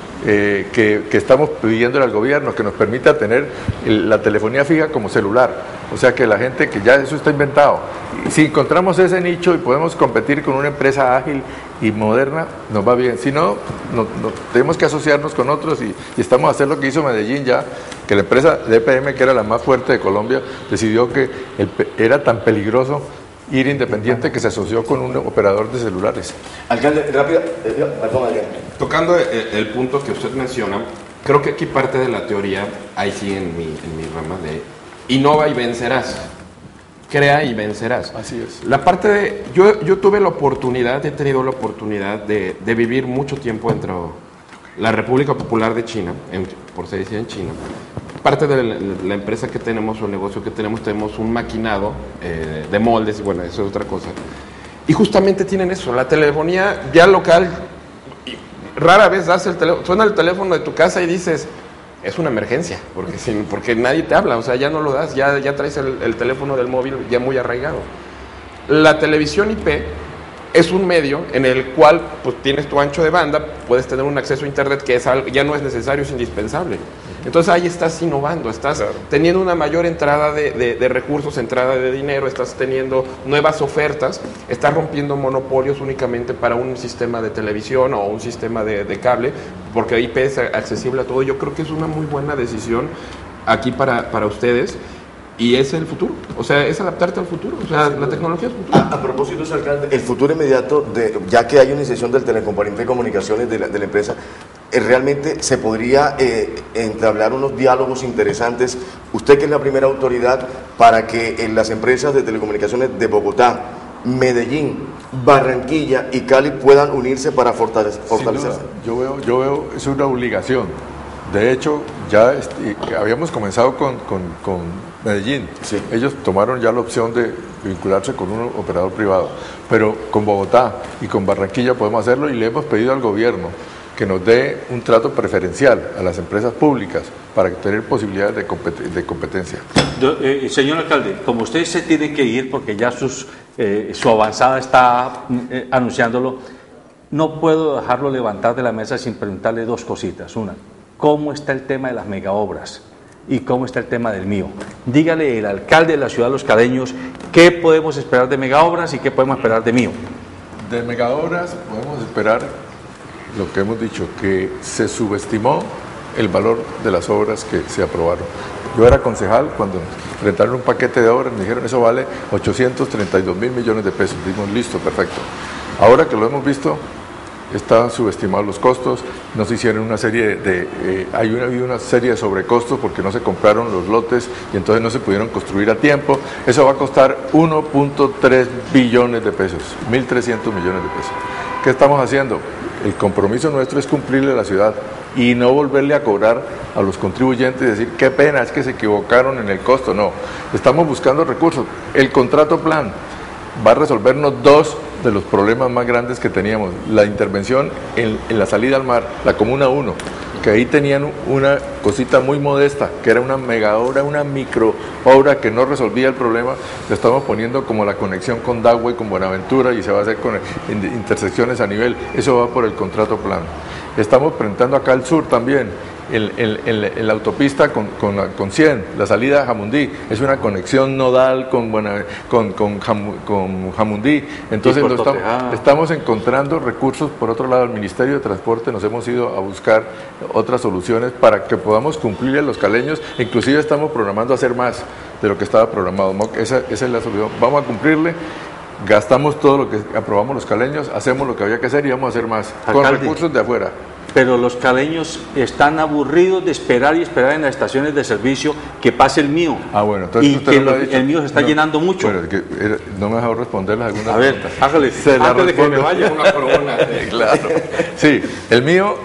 que estamos pidiéndole al gobierno, que nos permita tener la telefonía fija como celular. O sea que la gente, que ya eso está inventado, si encontramos ese nicho y podemos competir con una empresa ágil y moderna, nos va bien. Si no, tenemos que asociarnos con otros y estamos a hacer lo que hizo Medellín ya, que la empresa de EPM, que era la más fuerte de Colombia, decidió que era tan peligroso ir independiente que se asoció con un operador de celulares. Alcalde, rápido, perdón, alcalde. Tocando el punto que usted menciona, creo que aquí parte de la teoría, ahí sí en mi rama de innova y vencerás, crea y vencerás. Así es. La parte de, yo tuve la oportunidad, he tenido la oportunidad de vivir mucho tiempo dentro la República Popular de China, por se decía en China. Parte de la empresa que tenemos o el negocio que tenemos un maquinado de moldes, y bueno, eso es otra cosa. Y justamente tienen eso, la telefonía ya local, rara vez das el teléfono, suena el teléfono de tu casa y dices, es una emergencia, porque nadie te habla, o sea, ya no lo das, ya traes el teléfono del móvil ya muy arraigado. La televisión IP es un medio en el cual pues, tienes tu ancho de banda, puedes tener un acceso a internet que es algo, ya no es necesario, es indispensable. Entonces ahí estás innovando, estás teniendo una mayor entrada de recursos, entrada de dinero, estás teniendo nuevas ofertas, estás rompiendo monopolios únicamente para un sistema de televisión o un sistema de cable, porque IP es accesible a todo. Yo creo que es una muy buena decisión aquí para ustedes. Y es el futuro, o sea, es adaptarte al futuro, o sea, la tecnología es el futuro. A propósito, alcalde, el futuro inmediato, ya que hay una iniciación del telecomponente de comunicaciones de la empresa, realmente se podría entablar unos diálogos interesantes, usted que es la primera autoridad, para que las empresas de telecomunicaciones de Bogotá, Medellín, Barranquilla y Cali puedan unirse para fortalecerse. Yo veo, es una obligación. De hecho, ya habíamos comenzado con Medellín. Sí. Ellos tomaron ya la opción de vincularse con un operador privado, pero con Bogotá y con Barranquilla podemos hacerlo, y le hemos pedido al gobierno que nos dé un trato preferencial a las empresas públicas para tener posibilidades de competencia. Señor alcalde, como usted se tiene que ir porque ya su avanzada está anunciándolo, no puedo dejarlo levantar de la mesa sin preguntarle dos cositas. Una, ¿cómo está el tema de las megaobras? ¿Y cómo está el tema del mío? Dígale el alcalde de la ciudad de Los Caleños qué podemos esperar de megaobras y qué podemos esperar de mío. De megaobras podemos esperar lo que hemos dicho, que se subestimó el valor de las obras que se aprobaron. Yo era concejal cuando presentaron un paquete de obras, me dijeron eso vale 832.000 millones de pesos. Dijimos, listo, perfecto. Ahora que lo hemos visto, estaban subestimados los costos, no se hicieron una serie habido una serie de sobrecostos porque no se compraron los lotes y entonces no se pudieron construir a tiempo. Eso va a costar 1.3 billones de pesos, 1.300 millones de pesos. ¿Qué estamos haciendo? El compromiso nuestro es cumplirle a la ciudad y no volverle a cobrar a los contribuyentes y decir, qué pena, es que se equivocaron en el costo. No, estamos buscando recursos. El contrato plan va a resolvernos dos de los problemas más grandes que teníamos. La intervención en la salida al mar, la Comuna 1, que ahí tenían una cosita muy modesta, que era una mega obra, una micro obra que no resolvía el problema. Le estamos poniendo como la conexión con Dagua y con Buenaventura, y se va a hacer con intersecciones a nivel. Eso va por el contrato plan. Estamos presentando acá al sur también la autopista con 100, la salida a Jamundí, es una conexión nodal con Jamundí. Entonces estamos encontrando recursos. Por otro lado, el Ministerio de Transporte nos hemos ido a buscar otras soluciones para que podamos cumplir a los caleños. Inclusive estamos programando hacer más de lo que estaba programado. Esa es la solución. Vamos a cumplirle. Gastamos todo lo que aprobamos los caleños, hacemos lo que había que hacer y vamos a hacer más, con recursos de afuera. Pero los caleños están aburridos de esperar y esperar en las estaciones de servicio que pase el mío. Bueno, entonces y que el mío se está llenando mucho. Bueno, no me dejó responderles algunas preguntas. A ver, hágale, antes de que me vaya una corona. Claro. Sí, el mío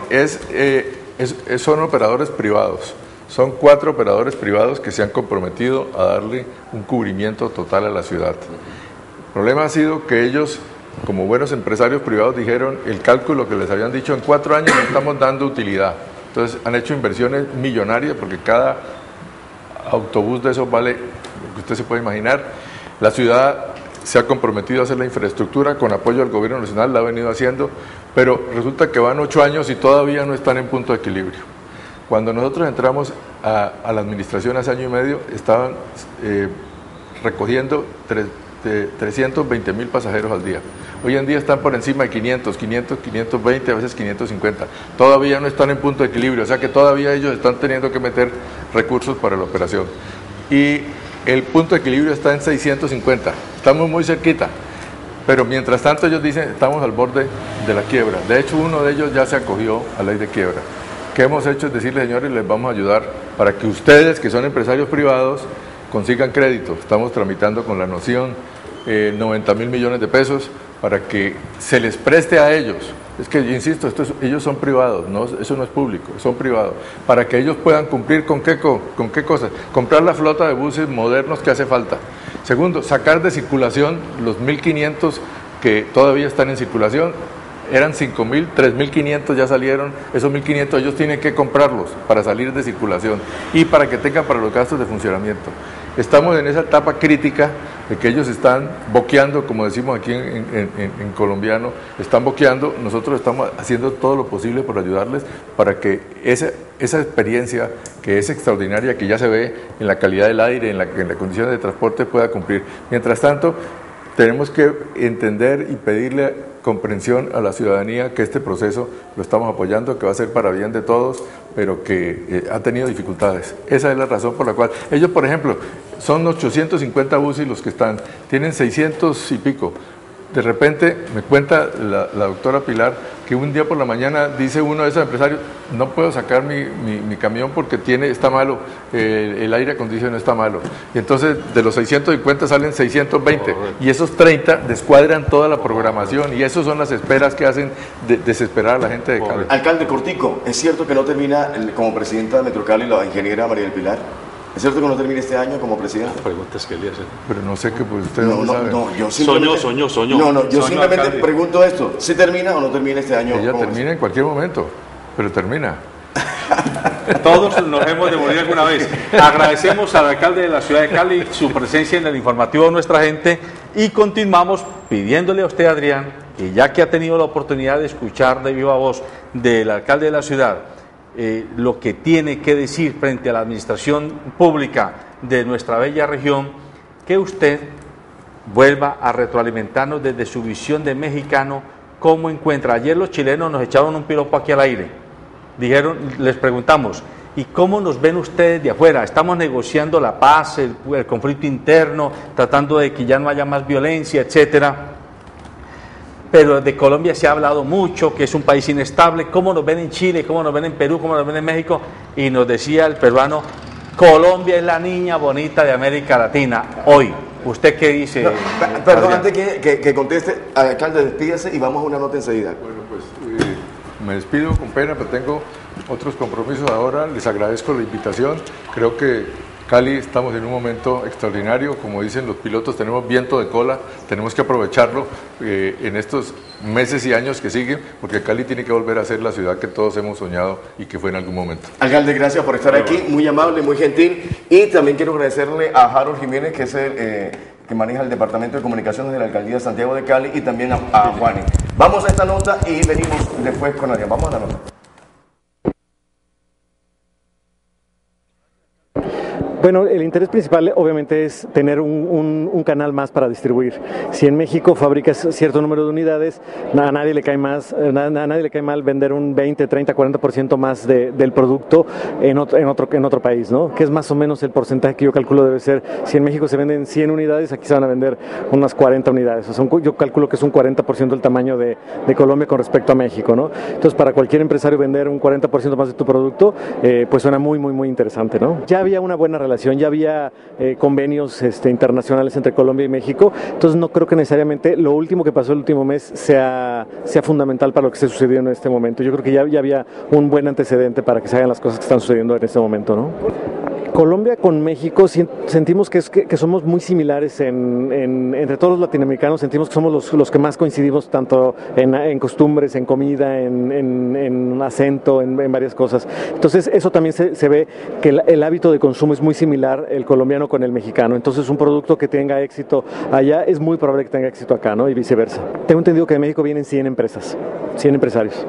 son operadores privados. Son 4 operadores privados que se han comprometido a darle un cubrimiento total a la ciudad. El problema ha sido que ellos, como buenos empresarios privados, dijeron el cálculo que les habían dicho, en 4 años no estamos dando utilidad. Entonces han hecho inversiones millonarias porque cada autobús de esos vale lo que usted se puede imaginar. La ciudad se ha comprometido a hacer la infraestructura con apoyo del gobierno nacional, la ha venido haciendo, pero resulta que van 8 años y todavía no están en punto de equilibrio. Cuando nosotros entramos a la administración hace año y medio, estaban recogiendo 320.000 pasajeros al día. Hoy en día están por encima de 500, 520, a veces 550. Todavía no están en punto de equilibrio, o sea que todavía ellos están teniendo que meter recursos para la operación. Y el punto de equilibrio está en 650, estamos muy cerquita. Pero mientras tanto ellos dicen, estamos al borde de la quiebra. De hecho, uno de ellos ya se acogió a la ley de quiebra. ¿Qué hemos hecho? Es decirle, señores, les vamos a ayudar para que ustedes, que son empresarios privados, consigan crédito. Estamos tramitando con la Noción 90.000 millones de pesos para que se les preste a ellos. Es que, insisto, ellos son privados, ¿no? Eso no es público, son privados. Para que ellos puedan cumplir con qué cosas. Comprar la flota de buses modernos que hace falta. Segundo, sacar de circulación los 1.500 que todavía están en circulación. Eran 5.000, 3.500 ya salieron, esos 1.500 ellos tienen que comprarlos para salir de circulación y para que tengan para los gastos de funcionamiento. Estamos en esa etapa crítica de que ellos están boqueando, como decimos aquí en colombiano, están boqueando. Nosotros estamos haciendo todo lo posible por ayudarles para que esa experiencia que es extraordinaria, que ya se ve en la calidad del aire, en las condiciones de transporte, pueda cumplir. Mientras tanto, tenemos que entender y pedirle comprensión a la ciudadanía que este proceso lo estamos apoyando, que va a ser para bien de todos, pero que ha tenido dificultades. Esa es la razón por la cual ellos, por ejemplo, son 850 buses los que tienen 600 y pico. de repente me cuenta la doctora Pilar que un día por la mañana dice uno de esos empresarios, no puedo sacar mi camión porque está malo, el aire acondicionado está malo. Y entonces de los 650 salen 620 y esos 30 descuadran toda la programación y esas son las esperas que hacen desesperar a la gente de Cali. Alcalde Cortico, ¿es cierto que no termina como presidenta de Metrocali la ingeniera María del Pilar? ¿Es cierto que no termina este año como presidenta? Preguntas que le hacen. Pero no sé qué, pues usted no sabe. No, yo simplemente... Soñó. No, yo simplemente alcalde. Pregunto esto, ¿sí termina o no termina este año? Ella termina en cualquier momento, pero termina. Todos nos hemos de morir alguna vez. Agradecemos al alcalde de la ciudad de Cali su presencia en el informativo de nuestra gente y continuamos pidiéndole a usted, Adrián, y ya que ha tenido la oportunidad de escuchar de viva voz del alcalde de la ciudad, lo que tiene que decir frente a la administración pública de nuestra bella región, que usted vuelva a retroalimentarnos desde su visión de mexicano, cómo encuentra. Ayer los chilenos nos echaron un piropo aquí al aire, les preguntamos, ¿y cómo nos ven ustedes de afuera? Estamos negociando la paz, el conflicto interno, tratando de que ya no haya más violencia, etcétera. Pero de Colombia se ha hablado mucho, que es un país inestable. ¿Cómo nos ven en Chile? ¿Cómo nos ven en Perú? ¿Cómo nos ven en México? Y nos decía el peruano, Colombia es la niña bonita de América Latina. Hoy, ¿usted qué dice? No, perdón, antes que conteste, alcalde, despídase y vamos a una nota enseguida. Bueno, pues me despido con pena, pero tengo otros compromisos ahora. Les agradezco la invitación. Creo que Cali estamos en un momento extraordinario, como dicen los pilotos, tenemos viento de cola, tenemos que aprovecharlo en estos meses y años que siguen, porque Cali tiene que volver a ser la ciudad que todos hemos soñado y que fue en algún momento. Alcalde, gracias por estar aquí, muy amable, muy gentil, y también quiero agradecerle a Harold Jiménez, que es el que maneja el Departamento de Comunicaciones de la Alcaldía de Santiago de Cali, y también a Juani. Vamos a esta nota y venimos después con Adrián. Vamos a la nota. Bueno, el interés principal obviamente es tener un canal más para distribuir. Si en México fabricas cierto número de unidades, a nadie le cae mal vender un 20, 30, 40% más del producto en otro país, ¿no? Que es más o menos el porcentaje que yo calculo debe ser. Si en México se venden 100 unidades, aquí se van a vender unas 40 unidades. O sea, yo calculo que es un 40% el tamaño de Colombia con respecto a México, ¿no? Entonces, para cualquier empresario vender un 40% más de tu producto, pues suena muy, muy, muy interesante, ¿no? Ya había una buena relación, ya había convenios internacionales entre Colombia y México, entonces no creo que necesariamente lo último que pasó el último mes sea fundamental para lo que esté sucediendo en este momento. Yo creo que ya había un buen antecedente para que se hagan las cosas que están sucediendo en este momento, ¿no? Colombia con México sentimos que somos muy similares entre todos los latinoamericanos, sentimos que somos los que más coincidimos tanto en costumbres, en comida, en acento, en varias cosas. Entonces eso también se ve que el hábito de consumo es muy similar el colombiano con el mexicano. Entonces un producto que tenga éxito allá es muy probable que tenga éxito acá, ¿no? Y viceversa. Tengo entendido que en México vienen 100 empresas, 100 empresarios.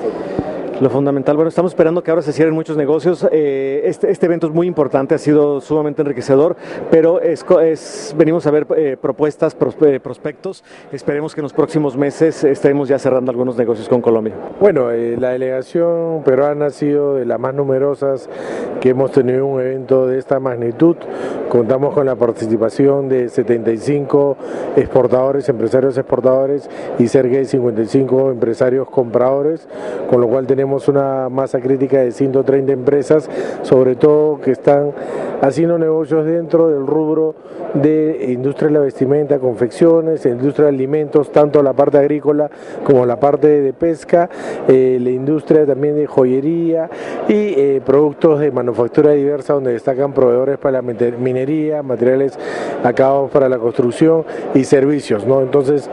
Lo fundamental, bueno, estamos esperando que ahora se cierren muchos negocios. Este evento es muy importante, ha sido sumamente enriquecedor, pero venimos a ver propuestas, prospectos. Esperemos que en los próximos meses estemos ya cerrando algunos negocios con Colombia. Bueno, la delegación peruana ha sido de las más numerosas que hemos tenido un evento de esta magnitud. Contamos con la participación de 75 exportadores, empresarios exportadores y cerca de 55 empresarios compradores, con lo cual tenemos una masa crítica de 130 empresas, sobre todo que están haciendo negocios dentro del rubro de industria de la vestimenta, confecciones, industria de alimentos, tanto la parte agrícola como la parte de pesca, la industria también de joyería y productos de manufactura diversa, donde destacan proveedores para la minería, materiales acabados para la construcción y servicios, ¿no? Entonces,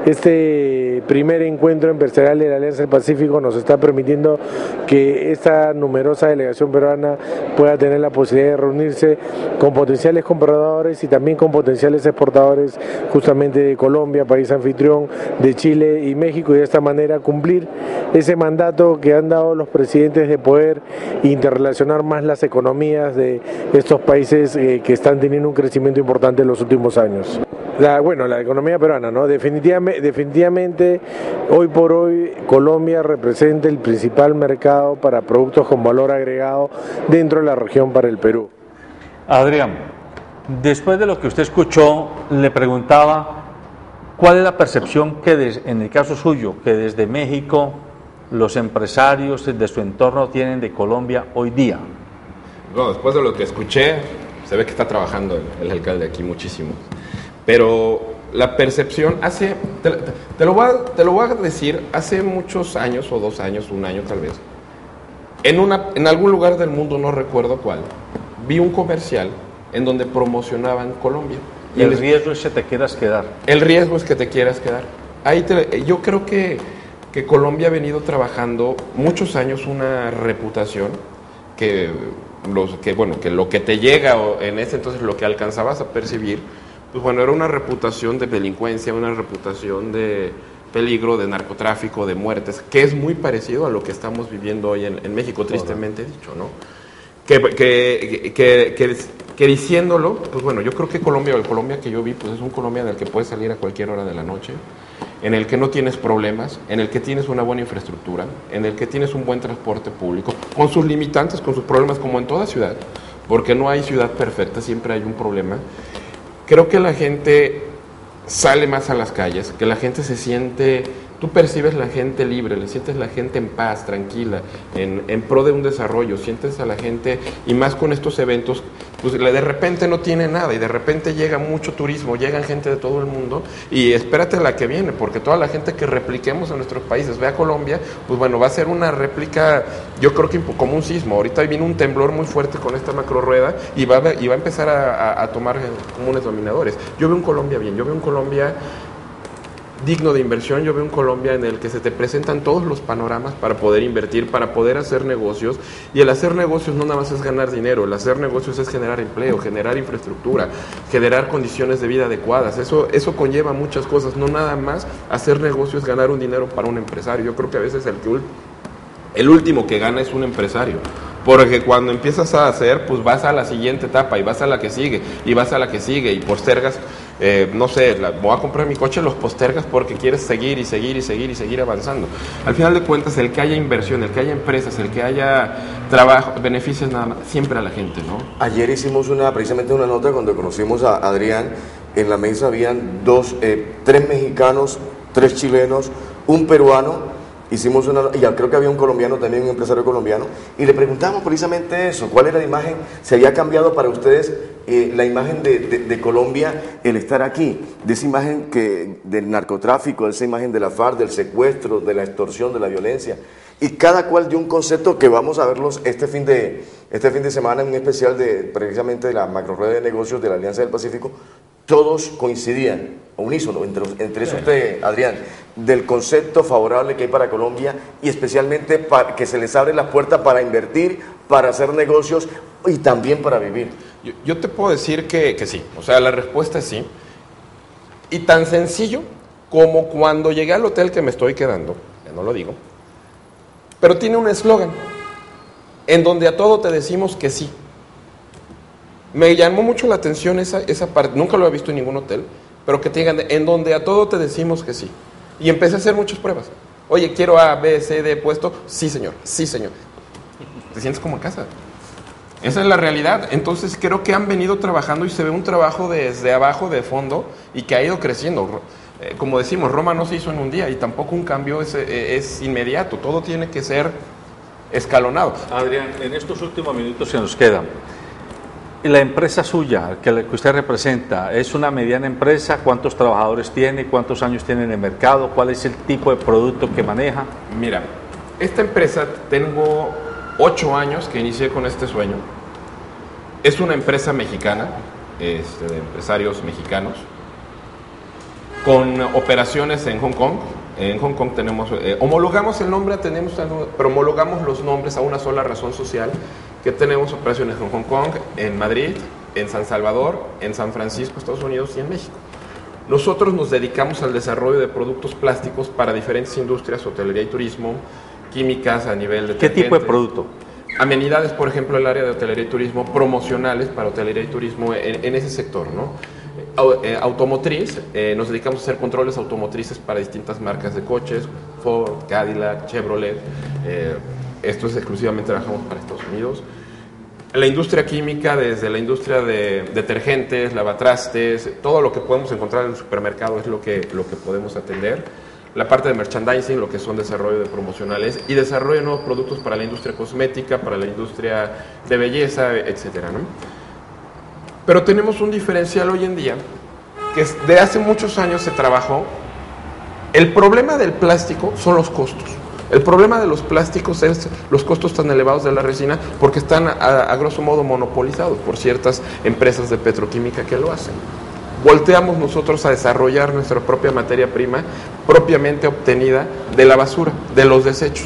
este primer encuentro empresarial de la Alianza del Pacífico nos está permitiendo que esta numerosa delegación peruana pueda tener la posibilidad de reunirse con potenciales compradores y también con potenciales exportadores justamente de Colombia, país anfitrión, de Chile y México, y de esta manera cumplir ese mandato que han dado los presidentes de poder interrelacionar más las economías de estos países que están teniendo un crecimiento importante en los últimos años. La economía peruana, ¿no? Definitivamente, hoy por hoy, Colombia representa el principal mercado para productos con valor agregado dentro de la región para el Perú. Adrián, después de lo que usted escuchó, le preguntaba ¿Cuál es la percepción que en el caso suyo, que desde México los empresarios de su entorno tienen de Colombia hoy día? No, después de lo que escuché, se ve que está trabajando el alcalde aquí muchísimo. Pero la percepción te lo voy a decir, hace muchos años, o 2 años, 1 año tal vez, en algún lugar del mundo, no recuerdo cuál, vi un comercial en donde promocionaban Colombia. Y el riesgo es que te quieras quedar. El riesgo es que te quieras quedar. Yo creo que Colombia ha venido trabajando muchos años una reputación que lo que te llega, o en ese entonces lo que alcanzabas a percibir, pues bueno, era una reputación de delincuencia, una reputación de peligro, de narcotráfico, de muertes, que es muy parecido a lo que estamos viviendo hoy en México, tristemente dicho, ¿no? Que diciéndolo, pues bueno, yo creo que el Colombia que yo vi, pues es un Colombia en el que puedes salir a cualquier hora de la noche, en el que no tienes problemas, en el que tienes una buena infraestructura, en el que tienes un buen transporte público, con sus limitantes, con sus problemas, como en toda ciudad, porque no hay ciudad perfecta, siempre hay un problema. Creo que la gente sale más a las calles, que la gente se siente, tú percibes la gente libre, le sientes la gente en paz, tranquila, en pro de un desarrollo, sientes a la gente, y más con estos eventos, pues de repente no tiene nada, y de repente llega mucho turismo, llegan gente de todo el mundo, y espérate la que viene, porque toda la gente que repliquemos en nuestros países ve a Colombia, pues bueno, va a ser una réplica, yo creo que como un sismo. Ahorita viene un temblor muy fuerte con esta macrorueda, y va a empezar a tomar comunes dominadores. Yo veo un Colombia bien, yo veo un Colombia digno de inversión, yo veo un Colombia en el que se te presentan todos los panoramas para poder invertir, para poder hacer negocios, y el hacer negocios no nada más es ganar dinero, el hacer negocios es generar empleo, generar infraestructura, generar condiciones de vida adecuadas, eso conlleva muchas cosas, no nada más hacer negocios, ganar un dinero para un empresario. Yo creo que a veces el último que gana es un empresario, porque cuando empiezas a hacer, pues vas a la siguiente etapa, y vas a la que sigue, y vas a la que sigue, y postergas, no sé, voy a comprar mi coche, los postergas porque quieres seguir y seguir y seguir y seguir avanzando. Al final de cuentas, el que haya inversión, el que haya empresas, el que haya trabajo, beneficios nada más, siempre a la gente, ¿no? Ayer hicimos precisamente una nota cuando conocimos a Adrián. En la mesa habían 3 mexicanos, 3 chilenos, un peruano. Hicimos ya creo que había un colombiano también, un empresario colombiano, y le preguntamos precisamente eso, ¿cuál era la imagen? ¿Se había cambiado para ustedes la imagen de Colombia, el estar aquí? De esa imagen del narcotráfico, de esa imagen de la FARC, del secuestro, de la extorsión, de la violencia. Y cada cual dio un concepto que vamos a verlos este fin de semana en un especial precisamente de la macrorueda de negocios de la Alianza del Pacífico. Todos coincidían, unísono, entre eso usted, Adrián, del concepto favorable que hay para Colombia, y especialmente para que se les abre la puerta para invertir, para hacer negocios y también para vivir. Yo te puedo decir que sí, o sea, la respuesta es sí. Y tan sencillo como cuando llegué al hotel que me estoy quedando, ya no lo digo, pero tiene un eslogan en donde a todo te decimos que sí. Me llamó mucho la atención esa parte, nunca lo he visto en ningún hotel, pero que te digan, en donde a todo te decimos que sí. Y empecé a hacer muchas pruebas. Oye, quiero A, B, C, D puesto. Sí, señor. Sí, señor. Te sientes como en casa. Esa es la realidad. Entonces creo que han venido trabajando, y se ve un trabajo desde abajo, de fondo, y que ha ido creciendo. Como decimos, Roma no se hizo en un día, y tampoco un cambio es inmediato. Todo tiene que ser escalonado. Adrián, en estos últimos minutos que nos quedan, la empresa suya, que usted representa, ¿es una mediana empresa? ¿Cuántos trabajadores tiene? ¿Cuántos años tiene en el mercado? ¿Cuál es el tipo de producto que maneja? Mira, esta empresa, tengo 8 años que inicié con este sueño. Es una empresa mexicana, de empresarios mexicanos, con operaciones en Hong Kong. En Hong Kong tenemos, homologamos el nombre, pero homologamos los nombres a una sola razón social, que tenemos operaciones en Hong Kong, en Madrid, en San Salvador, en San Francisco, Estados Unidos, y en México. Nosotros nos dedicamos al desarrollo de productos plásticos para diferentes industrias, hotelería y turismo, químicas a nivel de... ¿Qué tipo de producto? Amenidades, por ejemplo, el área de hotelería y turismo, promocionales para hotelería y turismo en ese sector, ¿no? Automotriz, nos dedicamos a hacer controles automotrices para distintas marcas de coches, Ford, Cadillac, Chevrolet. Esto es exclusivamente, trabajamos para Estados Unidos. la industria química, desde la industria de detergentes, lavatrastes, todo lo que podemos encontrar en el supermercado es lo que podemos atender. La parte de merchandising, lo que son desarrollo de promocionales y desarrollo de nuevos productos para la industria cosmética, para la industria de belleza, etcétera, ¿no? Pero tenemos un diferencial hoy en día que de hace muchos años se trabajó. El problema del plástico son los costos. El problema de los plásticos es los costos tan elevados de la resina porque están a grosso modo monopolizados por ciertas empresas de petroquímica que lo hacen. Volteamos nosotros a desarrollar nuestra propia materia prima propiamente obtenida de la basura, de los desechos.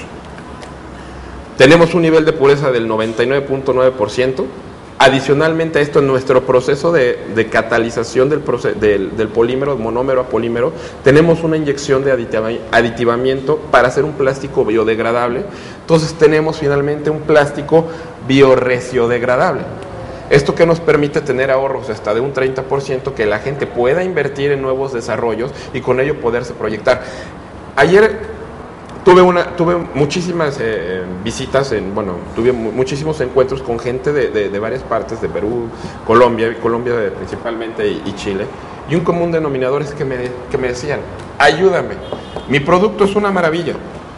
Tenemos un nivel de pureza del 99.9%. Adicionalmente a esto, en nuestro proceso de catalización del polímero, monómero a polímero, tenemos una inyección de aditivamiento para hacer un plástico biodegradable. Entonces tenemos finalmente un plástico biorreciodegradable. Esto que nos permite tener ahorros hasta de un 30%, que la gente pueda invertir en nuevos desarrollos y con ello poderse proyectar. Ayer tuve muchísimas visitas, tuve muchísimos encuentros con gente de varias partes, de Perú, Colombia principalmente y Chile, y un común denominador es que me decían, ayúdame, mi producto es una maravilla,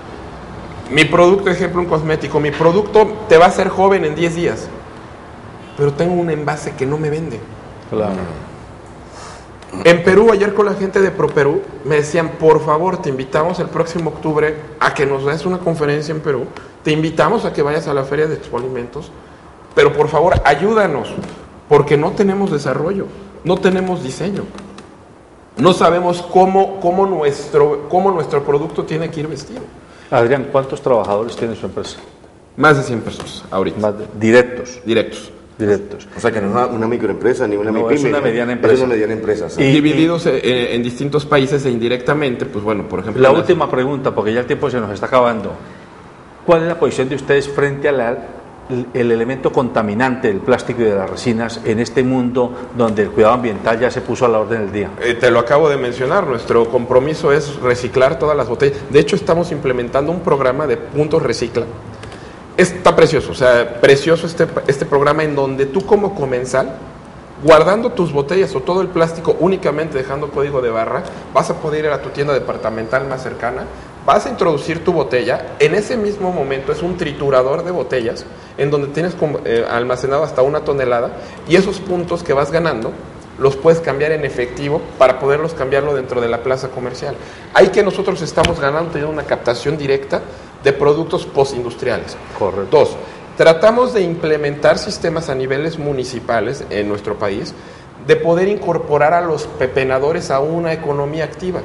mi producto, ejemplo, un cosmético, mi producto te va a hacer joven en 10 días, pero tengo un envase que no me vende. Claro. En Perú, ayer con la gente de ProPerú, me decían, por favor, te invitamos el próximo octubre a que nos des una conferencia en Perú, te invitamos a que vayas a la Feria de Expoalimentos, pero por favor, ayúdanos, porque no tenemos desarrollo, no tenemos diseño, no sabemos cómo nuestro producto tiene que ir vestido. Adrián, ¿cuántos trabajadores tiene su empresa? Más de 100 personas, ahorita. Directos. O sea que no es una microempresa ni una no, pyme. Es una mediana empresa. Es una mediana empresa. ¿Sí? Y divididos en distintos países e indirectamente, pues bueno, por ejemplo... La última pregunta, porque ya el tiempo se nos está acabando. ¿Cuál es la posición de ustedes frente al elemento contaminante del plástico y de las resinas en este mundo donde el cuidado ambiental ya se puso a la orden del día? Te lo acabo de mencionar, nuestro compromiso es reciclar todas las botellas. De hecho, estamos implementando un programa de puntos recicla. Está precioso, o sea, precioso este programa en donde tú como comensal, guardando tus botellas o todo el plástico únicamente dejando código de barra, vas a poder ir a tu tienda departamental más cercana, vas a introducir tu botella, en ese mismo momento es un triturador de botellas en donde tienes almacenado hasta 1 tonelada y esos puntos que vas ganando los puedes cambiar en efectivo para poderlos cambiarlo dentro de la plaza comercial. Ahí que nosotros estamos ganando, teniendo una captación directa de productos postindustriales. Correcto. 2, tratamos de implementar sistemas a niveles municipales en nuestro país de poder incorporar a los pepenadores a una economía activa.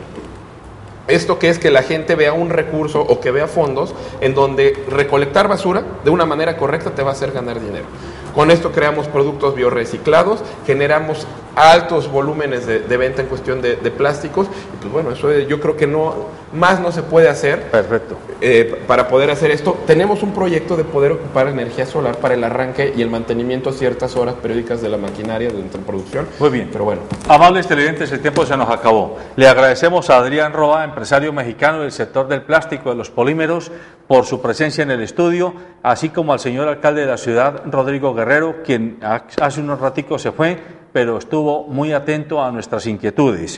Esto que es que la gente vea un recurso o que vea fondos en donde recolectar basura de una manera correcta te va a hacer ganar dinero. Con esto creamos productos biorreciclados, generamos altos volúmenes de venta en cuestión de plásticos y pues bueno, eso yo creo que no se puede hacer. Perfecto. Para poder hacer esto, tenemos un proyecto de poder ocupar energía solar para el arranque y el mantenimiento a ciertas horas periódicas de la maquinaria de producción. Muy bien. Pero bueno. Amables televidentes, el tiempo se nos acabó. Le agradecemos a Adrián Roa, empresario mexicano del sector del plástico, de los polímeros, por su presencia en el estudio, así como al señor alcalde de la ciudad, Rodrigo Guerrero, quien hace unos raticos se fue, pero estuvo muy atento a nuestras inquietudes.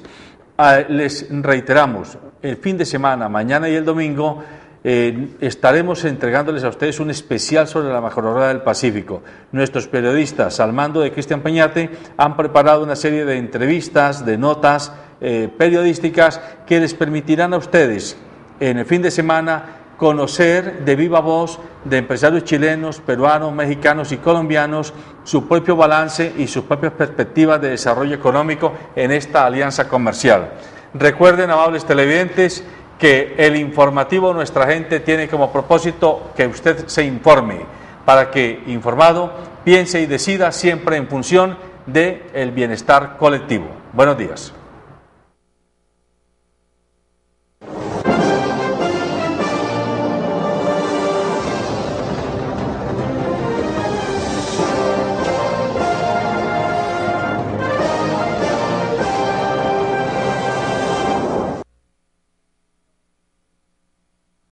Les reiteramos, el fin de semana, mañana y el domingo, estaremos entregándoles a ustedes un especial sobre la macrorrueda del Pacífico. Nuestros periodistas, al mando de Cristian Peñate, han preparado una serie de entrevistas, de notas periodísticas que les permitirán a ustedes en el fin de semana conocer de viva voz de empresarios chilenos, peruanos, mexicanos y colombianos su propio balance y sus propias perspectivas de desarrollo económico en esta alianza comercial. Recuerden, amables televidentes, que el informativo Nuestra Gente tiene como propósito que usted se informe, para que, informado, piense y decida siempre en función del bienestar colectivo. Buenos días.